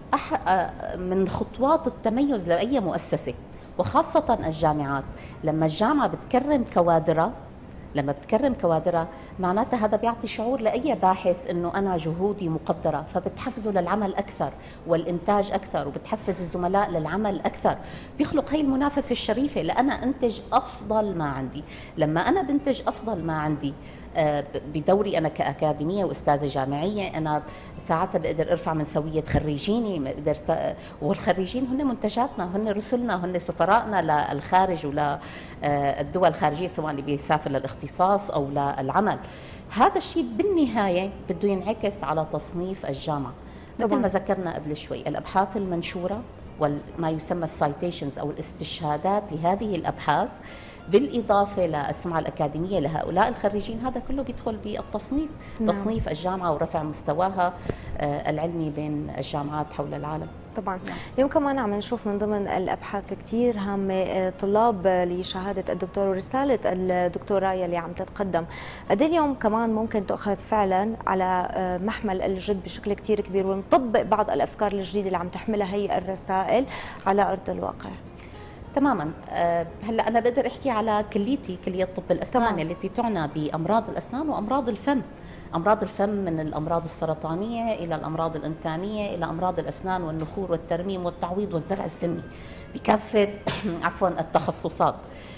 من خطوات التميز لأي مؤسسة، وخاصة الجامعات. لما الجامعة بتكرم كوادرها لما بتكرم كوادرها معناتها هذا بيعطي شعور لأي باحث أنه أنا جهودي مقدرة، فبتحفزه للعمل أكثر والإنتاج أكثر، وبتحفز الزملاء للعمل أكثر. بيخلق هي المنافسة الشريفة لأنا أنتج أفضل ما عندي. لما أنا بنتج أفضل ما عندي بدوري أنا كأكاديمية وأستاذة جامعية، أنا ساعتها بقدر أرفع من سوية خريجيني، بقدر س... والخريجين هن منتجاتنا، هن رسلنا، هن سفرائنا للخارج وللدول الخارجية، سواء اللي بيسافر للاختصاص أو للعمل. هذا الشيء بالنهاية بده ينعكس على تصنيف الجامعة. مثل ما ذكرنا قبل شوي، الأبحاث المنشورة وما يسمى السايتيشنز أو الاستشهادات لهذه الأبحاث، بالإضافة للسمعة الأكاديمية لهؤلاء الخريجين، هذا كله بيدخل بالتصنيف. نعم. تصنيف الجامعة ورفع مستواها العلمي بين الجامعات حول العالم. طبعا اليوم كمان عم نشوف من ضمن الابحاث كثير هامه طلاب لشهاده الدكتور ورساله الدكتوراه يلي عم تتقدم. قد اليوم كمان ممكن تاخذ فعلا على محمل الجد بشكل كثير كبير، ونطبق بعض الافكار الجديده اللي عم تحملها هي الرسائل على ارض الواقع. تماما. أه هلا انا بقدر احكي على كليتي، كليه طب الاسنان، طبعا. التي تعنى بامراض الاسنان وامراض الفم. امراض الفم من الامراض السرطانيه الى الامراض الانتانيه الى امراض الاسنان والنخور والترميم والتعويض والزرع السني بكافه عفوا التخصصات.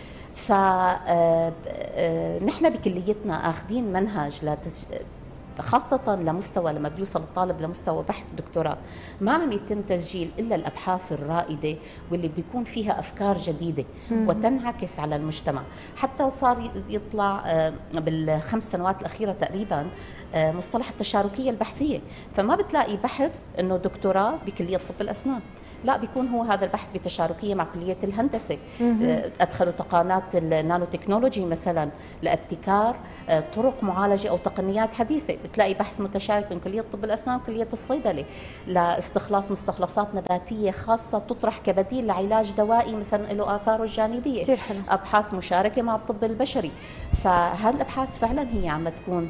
فنحن بكليتنا اخذين منهج لتش... خاصة لمستوى لما بيوصل الطالب لمستوى بحث دكتوراه، ما عم يتم تسجيل إلا الأبحاث الرائدة واللي بده يكون فيها أفكار جديدة وتنعكس على المجتمع. حتى صار يطلع بالخمس سنوات الأخيرة تقريبا مصطلح التشاركية البحثية، فما بتلاقي بحث إنه دكتوراه بكلية طب الأسنان، لا، بيكون هو هذا البحث بتشاركية مع كلية الهندسة. أدخلوا تقنيات النانو تكنولوجي مثلا لابتكار طرق معالجة أو تقنيات حديثة، بتلاقي بحث متشارك بين كلية طب الأسنان وكلية الصيدلة لاستخلاص مستخلصات نباتية خاصة تطرح كبديل لعلاج دوائي مثلا له آثاره الجانبية. أبحاث مشاركة مع الطب البشري. فهذه الأبحاث فعلا هي عم تكون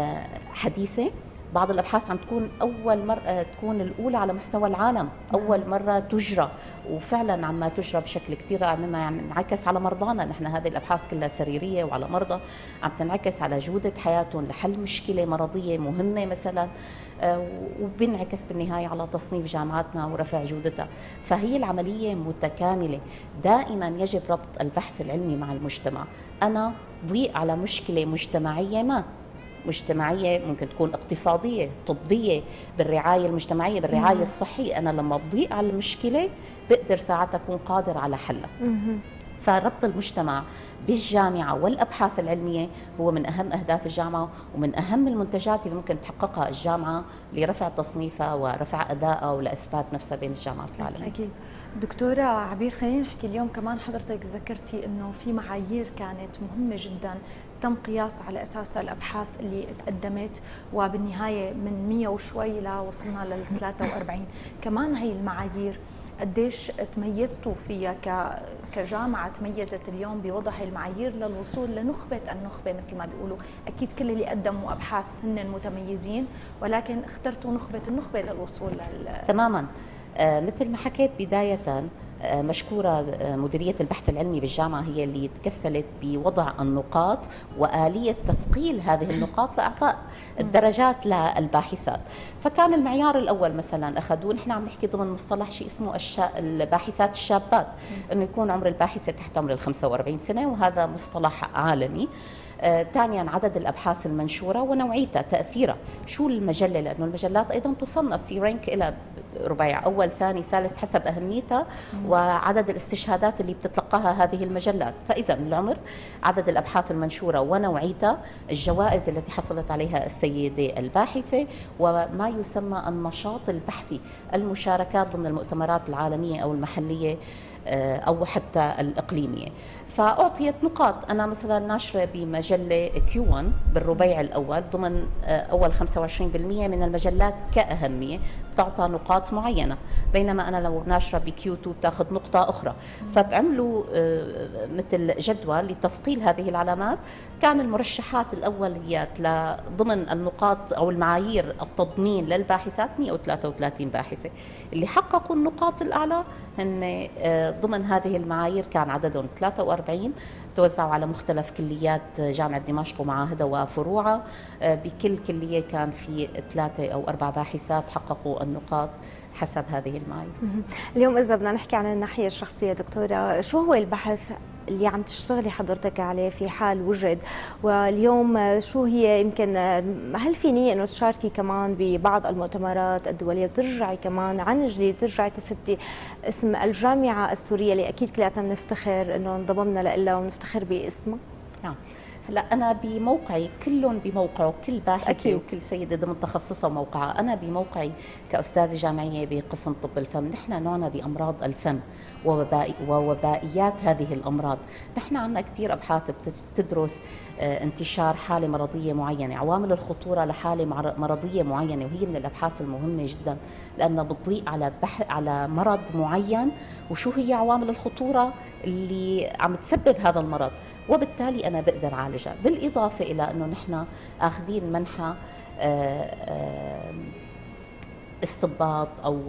حديثة. بعض الابحاث عم تكون اول مره تكون الاولى على مستوى العالم، اول مره تجرى، وفعلا عم تجرى بشكل كثير رائع مما عم ينعكس على مرضانا. نحن هذه الابحاث كلها سريريه وعلى مرضى، عم تنعكس على جوده حياتهم لحل مشكله مرضيه مهمه مثلا، وبينعكس بالنهايه على تصنيف جامعاتنا ورفع جودتها. فهي العمليه متكامله. دائما يجب ربط البحث العلمي مع المجتمع. انا ضيء على مشكله مجتمعيه ما مجتمعية، ممكن تكون اقتصادية، طبية، بالرعاية المجتمعية، بالرعاية الصحية. أنا لما بضيء على المشكلة بقدر ساعتها أكون قادر على حلها. فربط المجتمع بالجامعة والأبحاث العلمية هو من أهم أهداف الجامعة ومن أهم المنتجات اللي ممكن تحققها الجامعة لرفع تصنيفها ورفع أدائها ولإثبات نفسها بين الجامعات العالمية. أكيد. دكتورة عبير، خلينا نحكي اليوم كمان، حضرتك ذكرتي أنه في معايير كانت مهمة جدا تم قياس على أساسها الأبحاث اللي تقدمت، وبالنهاية من مية وشوي لوصلنا لل ثلاثة وأربعين. كمان هي المعايير قديش تميزتوا فيها كجامعة، تميزت اليوم بوضع المعايير للوصول لنخبة النخبة مثل ما بيقولوا. أكيد كل اللي قدموا أبحاث هن متميزين، ولكن اخترتوا نخبة النخبة للوصول لل... تماما. آه مثل ما حكيت بداية، مشكورة مديرية البحث العلمي بالجامعة هي اللي تكفلت بوضع النقاط وآلية تثقيل هذه النقاط لإعطاء الدرجات للباحثات. فكان المعيار الأول مثلا أخذوه، نحن عم نحكي ضمن مصطلح شيء اسمه الشا... الباحثات الشابات، أنه يكون عمر الباحثة تحت عمر ال خمسة وأربعين سنة، وهذا مصطلح عالمي. آه، ثانيا عدد الابحاث المنشوره ونوعيتها، تاثيرها، شو المجله، لانه المجلات ايضا تصنف في رانك الى رباعي اول ثاني ثالث حسب اهميتها وعدد الاستشهادات اللي بتتلقاها هذه المجلات. فاذا العمر، عدد الابحاث المنشوره ونوعيتها، الجوائز التي حصلت عليها السيده الباحثه، وما يسمى النشاط البحثي، المشاركات ضمن المؤتمرات العالميه او المحليه أو حتى الإقليمية. فأعطيت نقاط. أنا مثلا ناشرة بمجلة كيو واحد بالربيع الأول ضمن أول خمسة وعشرين بالمئة من المجلات كأهمية بتعطى نقاط معينة، بينما أنا لو ناشرة بكيو اثنين بتاخذ نقطة أخرى. فبعملوا مثل جدول لتثقيل هذه العلامات. كان المرشحات الأوليات ضمن النقاط أو المعايير التضمين للباحثات مئة وثلاثة وثلاثين باحثة، اللي حققوا النقاط الأعلى هن ضمن هذه المعايير كان عددهم ثلاثة وأربعين، توزعوا على مختلف كليات جامعة دمشق ومعاهدها وفروعها. بكل كلية كان في ثلاثة أو أربع باحثات حققوا النقاط حسب هذه المعايير. اليوم إذا بدنا نحكي عن الناحية الشخصية دكتورة، شو هو البحث اللي عم تشتغلي حضرتك عليه في حال وجد؟ واليوم شو هي يمكن، هل في نية انه تشاركي كمان ببعض المؤتمرات الدولية وترجعي كمان عن جديد ترجعي تثبتي اسم الجامعة السورية اللي اكيد كلياتنا بنفتخر انه انضممنا لها ونفتخر باسمها؟ نعم. هلا أنا بموقعي، كلهم بموقعه، كل باحثة أكيد. وكل سيدة ضمن تخصصها وموقعها. أنا بموقعي كأستاذة جامعية بقسم طب الفم، نحن نعنى بأمراض الفم ووبائي ووبائيات هذه الأمراض. نحن عندنا كثير أبحاث بتدرس انتشار حالة مرضية معينة، عوامل الخطورة لحالة مرضية معينة، وهي من الأبحاث المهمة جدا لأنها بتضيء على بحث على مرض معين وشو هي عوامل الخطورة اللي عم تسبب هذا المرض، وبالتالي أنا بقدر أعالجها. بالإضافة إلى أنه نحن أخذين منحة استنباط أو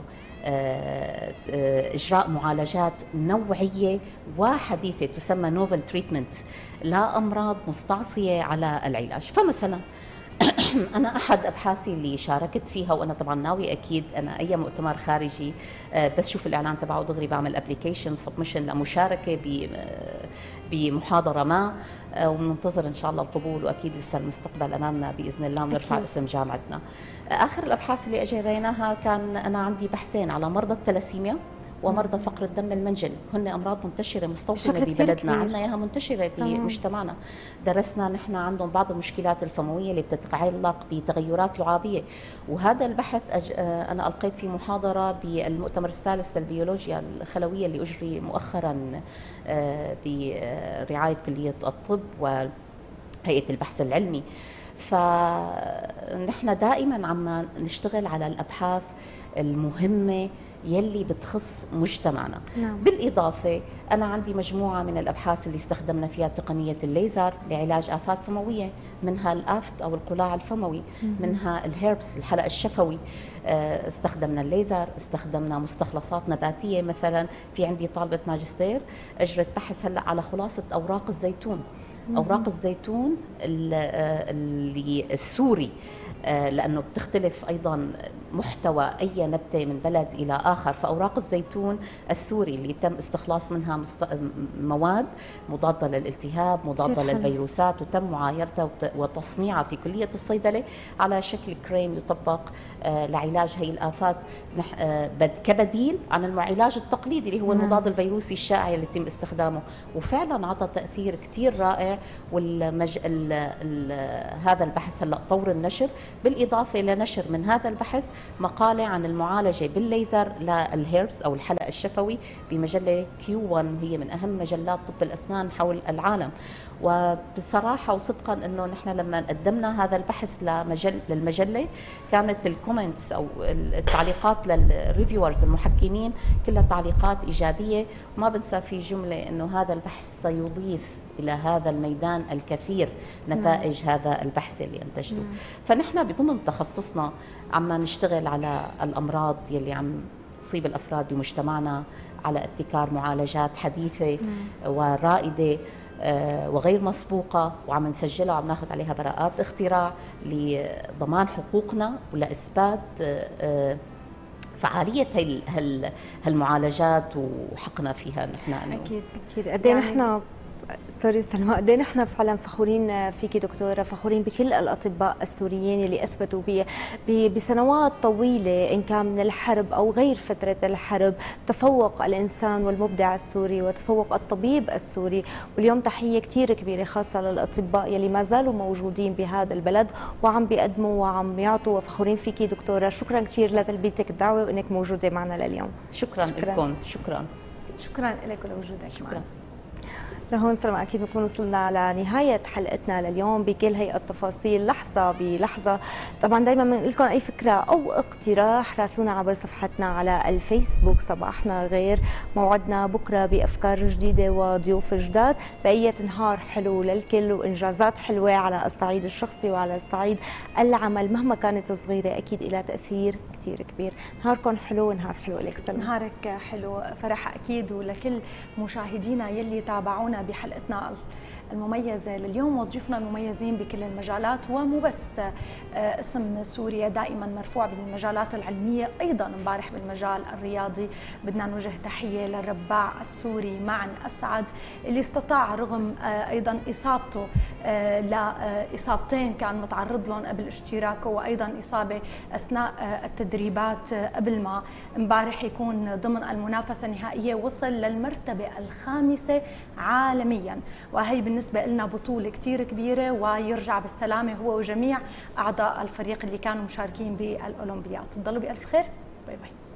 إجراء معالجات نوعية وحديثة تسمى نوفل تريتمنت لأمراض مستعصية على العلاج. فمثلا أنا أحد أبحاثي اللي شاركت فيها، وأنا طبعا ناوي أكيد أنا أي مؤتمر خارجي بس شوف الإعلان تبعه دغري بعمل أبليكيشن سبمشن لمشاركة بمحاضرة ما، ومنتظر إن شاء الله القبول، وأكيد لسه المستقبل أمامنا بإذن الله ونرفع اسم جامعتنا. آخر الأبحاث اللي أجريناها كان أنا عندي بحثين على مرضى الثلاسيميا ومرضى فقر الدم المنجلي، هن امراض منتشره مستوطنه ببلدنا، عندنا اياها منتشره في طبعا. مجتمعنا. درسنا نحن عندهم بعض المشكلات الفمويه اللي بتتعلق بتغيرات لعابيه، وهذا البحث أج... انا القيت في محاضره بالمؤتمر الثالث للبيولوجيا الخلويه اللي اجري مؤخرا برعايه كليه الطب وهيئه البحث العلمي. فنحن دائما عم نشتغل على الابحاث المهمه يلي بتخص مجتمعنا. نعم. بالإضافة أنا عندي مجموعة من الأبحاث اللي استخدمنا فيها تقنية الليزر لعلاج آفات فموية، منها الآفت أو القلاع الفموي، منها الهيربس الحلق الشفوي. استخدمنا الليزر، استخدمنا مستخلصات نباتية. مثلا في عندي طالبة ماجستير أجرت بحث هلأ على خلاصة أوراق الزيتون. أوراق الزيتون اللي السوري، لأنه بتختلف أيضا محتوى أي نبتة من بلد إلى آخر. فأوراق الزيتون السوري اللي تم استخلاص منها مست... مواد مضادة للالتهاب، مضادة للفيروسات، وتم معايرتها وتصنيعها في كلية الصيدلة على شكل كريم يطبق لعلاج هي الآفات كبديل عن العلاج التقليدي اللي هو المضاد الفيروسي الشائع اللي يتم استخدامه. وفعلا عطى تأثير كتير رائع. والمج... ال... ال... هذا البحث هلأ طور النشر، بالإضافة إلى نشر من هذا البحث مقالة عن المعالجة بالليزر للهيربس أو الحلق الشفوي بمجلة كيو واحد، هي من أهم مجلات طب الأسنان حول العالم. وبصراحة وصدقا أنه نحن لما قدمنا هذا البحث لمجل للمجلة كانت الكومنتس أو التعليقات للريفيورز المحكمين كلها تعليقات إيجابية. وما بنسى في جملة أنه هذا البحث سيضيف إلى هذا الميدان الكثير نتائج نعم. هذا البحث اللي أنتجته. نعم. فنحن بضمن تخصصنا عم نشتغل على الأمراض يلي عم تصيب الأفراد بمجتمعنا على ابتكار معالجات حديثة ورائدة وغير مسبوقة، وعم نسجلها وعم ناخذ عليها براءات اختراع لضمان حقوقنا ولإثبات فعالية هالمعالجات وحقنا فيها نحن. أكيد أكيد. قد ايه نحن سوري سلمى، قد ايه نحن فعلا فخورين فيكي دكتوره، فخورين بكل الاطباء السوريين اللي اثبتوا بي بسنوات طويله ان كان من الحرب او غير فتره الحرب تفوق الانسان والمبدع السوري وتفوق الطبيب السوري. واليوم تحيه كثير كبيره خاصه للاطباء يلي ما زالوا موجودين بهذا البلد وعم بيقدموا وعم يعطوا، وفخورين فيكي دكتوره. شكرا كثير لتلبيتك الدعوه وانك موجوده معنا لليوم. شكرا, شكرا لكم. شكرا شكرا لك ولوجودك. شكرا. لهون سلمى أكيد بنكون وصلنا لنهاية حلقتنا لليوم بكل هي التفاصيل لحظة بلحظة. طبعا دايما بنقول لكم أي فكرة أو اقتراح راسلونا عبر صفحتنا على الفيسبوك صباحنا غير. موعدنا بكرة بأفكار جديدة وضيوف جداد، بقية نهار حلو للكل وإنجازات حلوة على الصعيد الشخصي وعلى الصعيد العمل مهما كانت صغيرة أكيد إلى تأثير كتير كبير. نهاركم حلو ونهار حلو لك سلمى. نهارك حلو فرح أكيد، ولكل مشاهدينا يلي تابعونا بحلقتنا المميزة لليوم وضيوفنا المميزين بكل المجالات، ومو بس اسم سوريا دائما مرفوع بالمجالات العلمية، أيضا امبارح بالمجال الرياضي. بدنا نوجه تحية للرباع السوري معن أسعد اللي استطاع رغم أيضا إصابته لإصابتين كان متعرض لهم قبل اشتراكه، وأيضا إصابة أثناء التدريبات قبل ما امبارح يكون ضمن المنافسة النهائية، وصل للمرتبة الخامسة عالميا، وهي بالنسبة لنا بطولة كتير كبيرة، ويرجع بالسلامة هو وجميع أعضاء الفريق اللي كانوا مشاركين بالأولمبياد. تضلوا بألف خير، باي باي.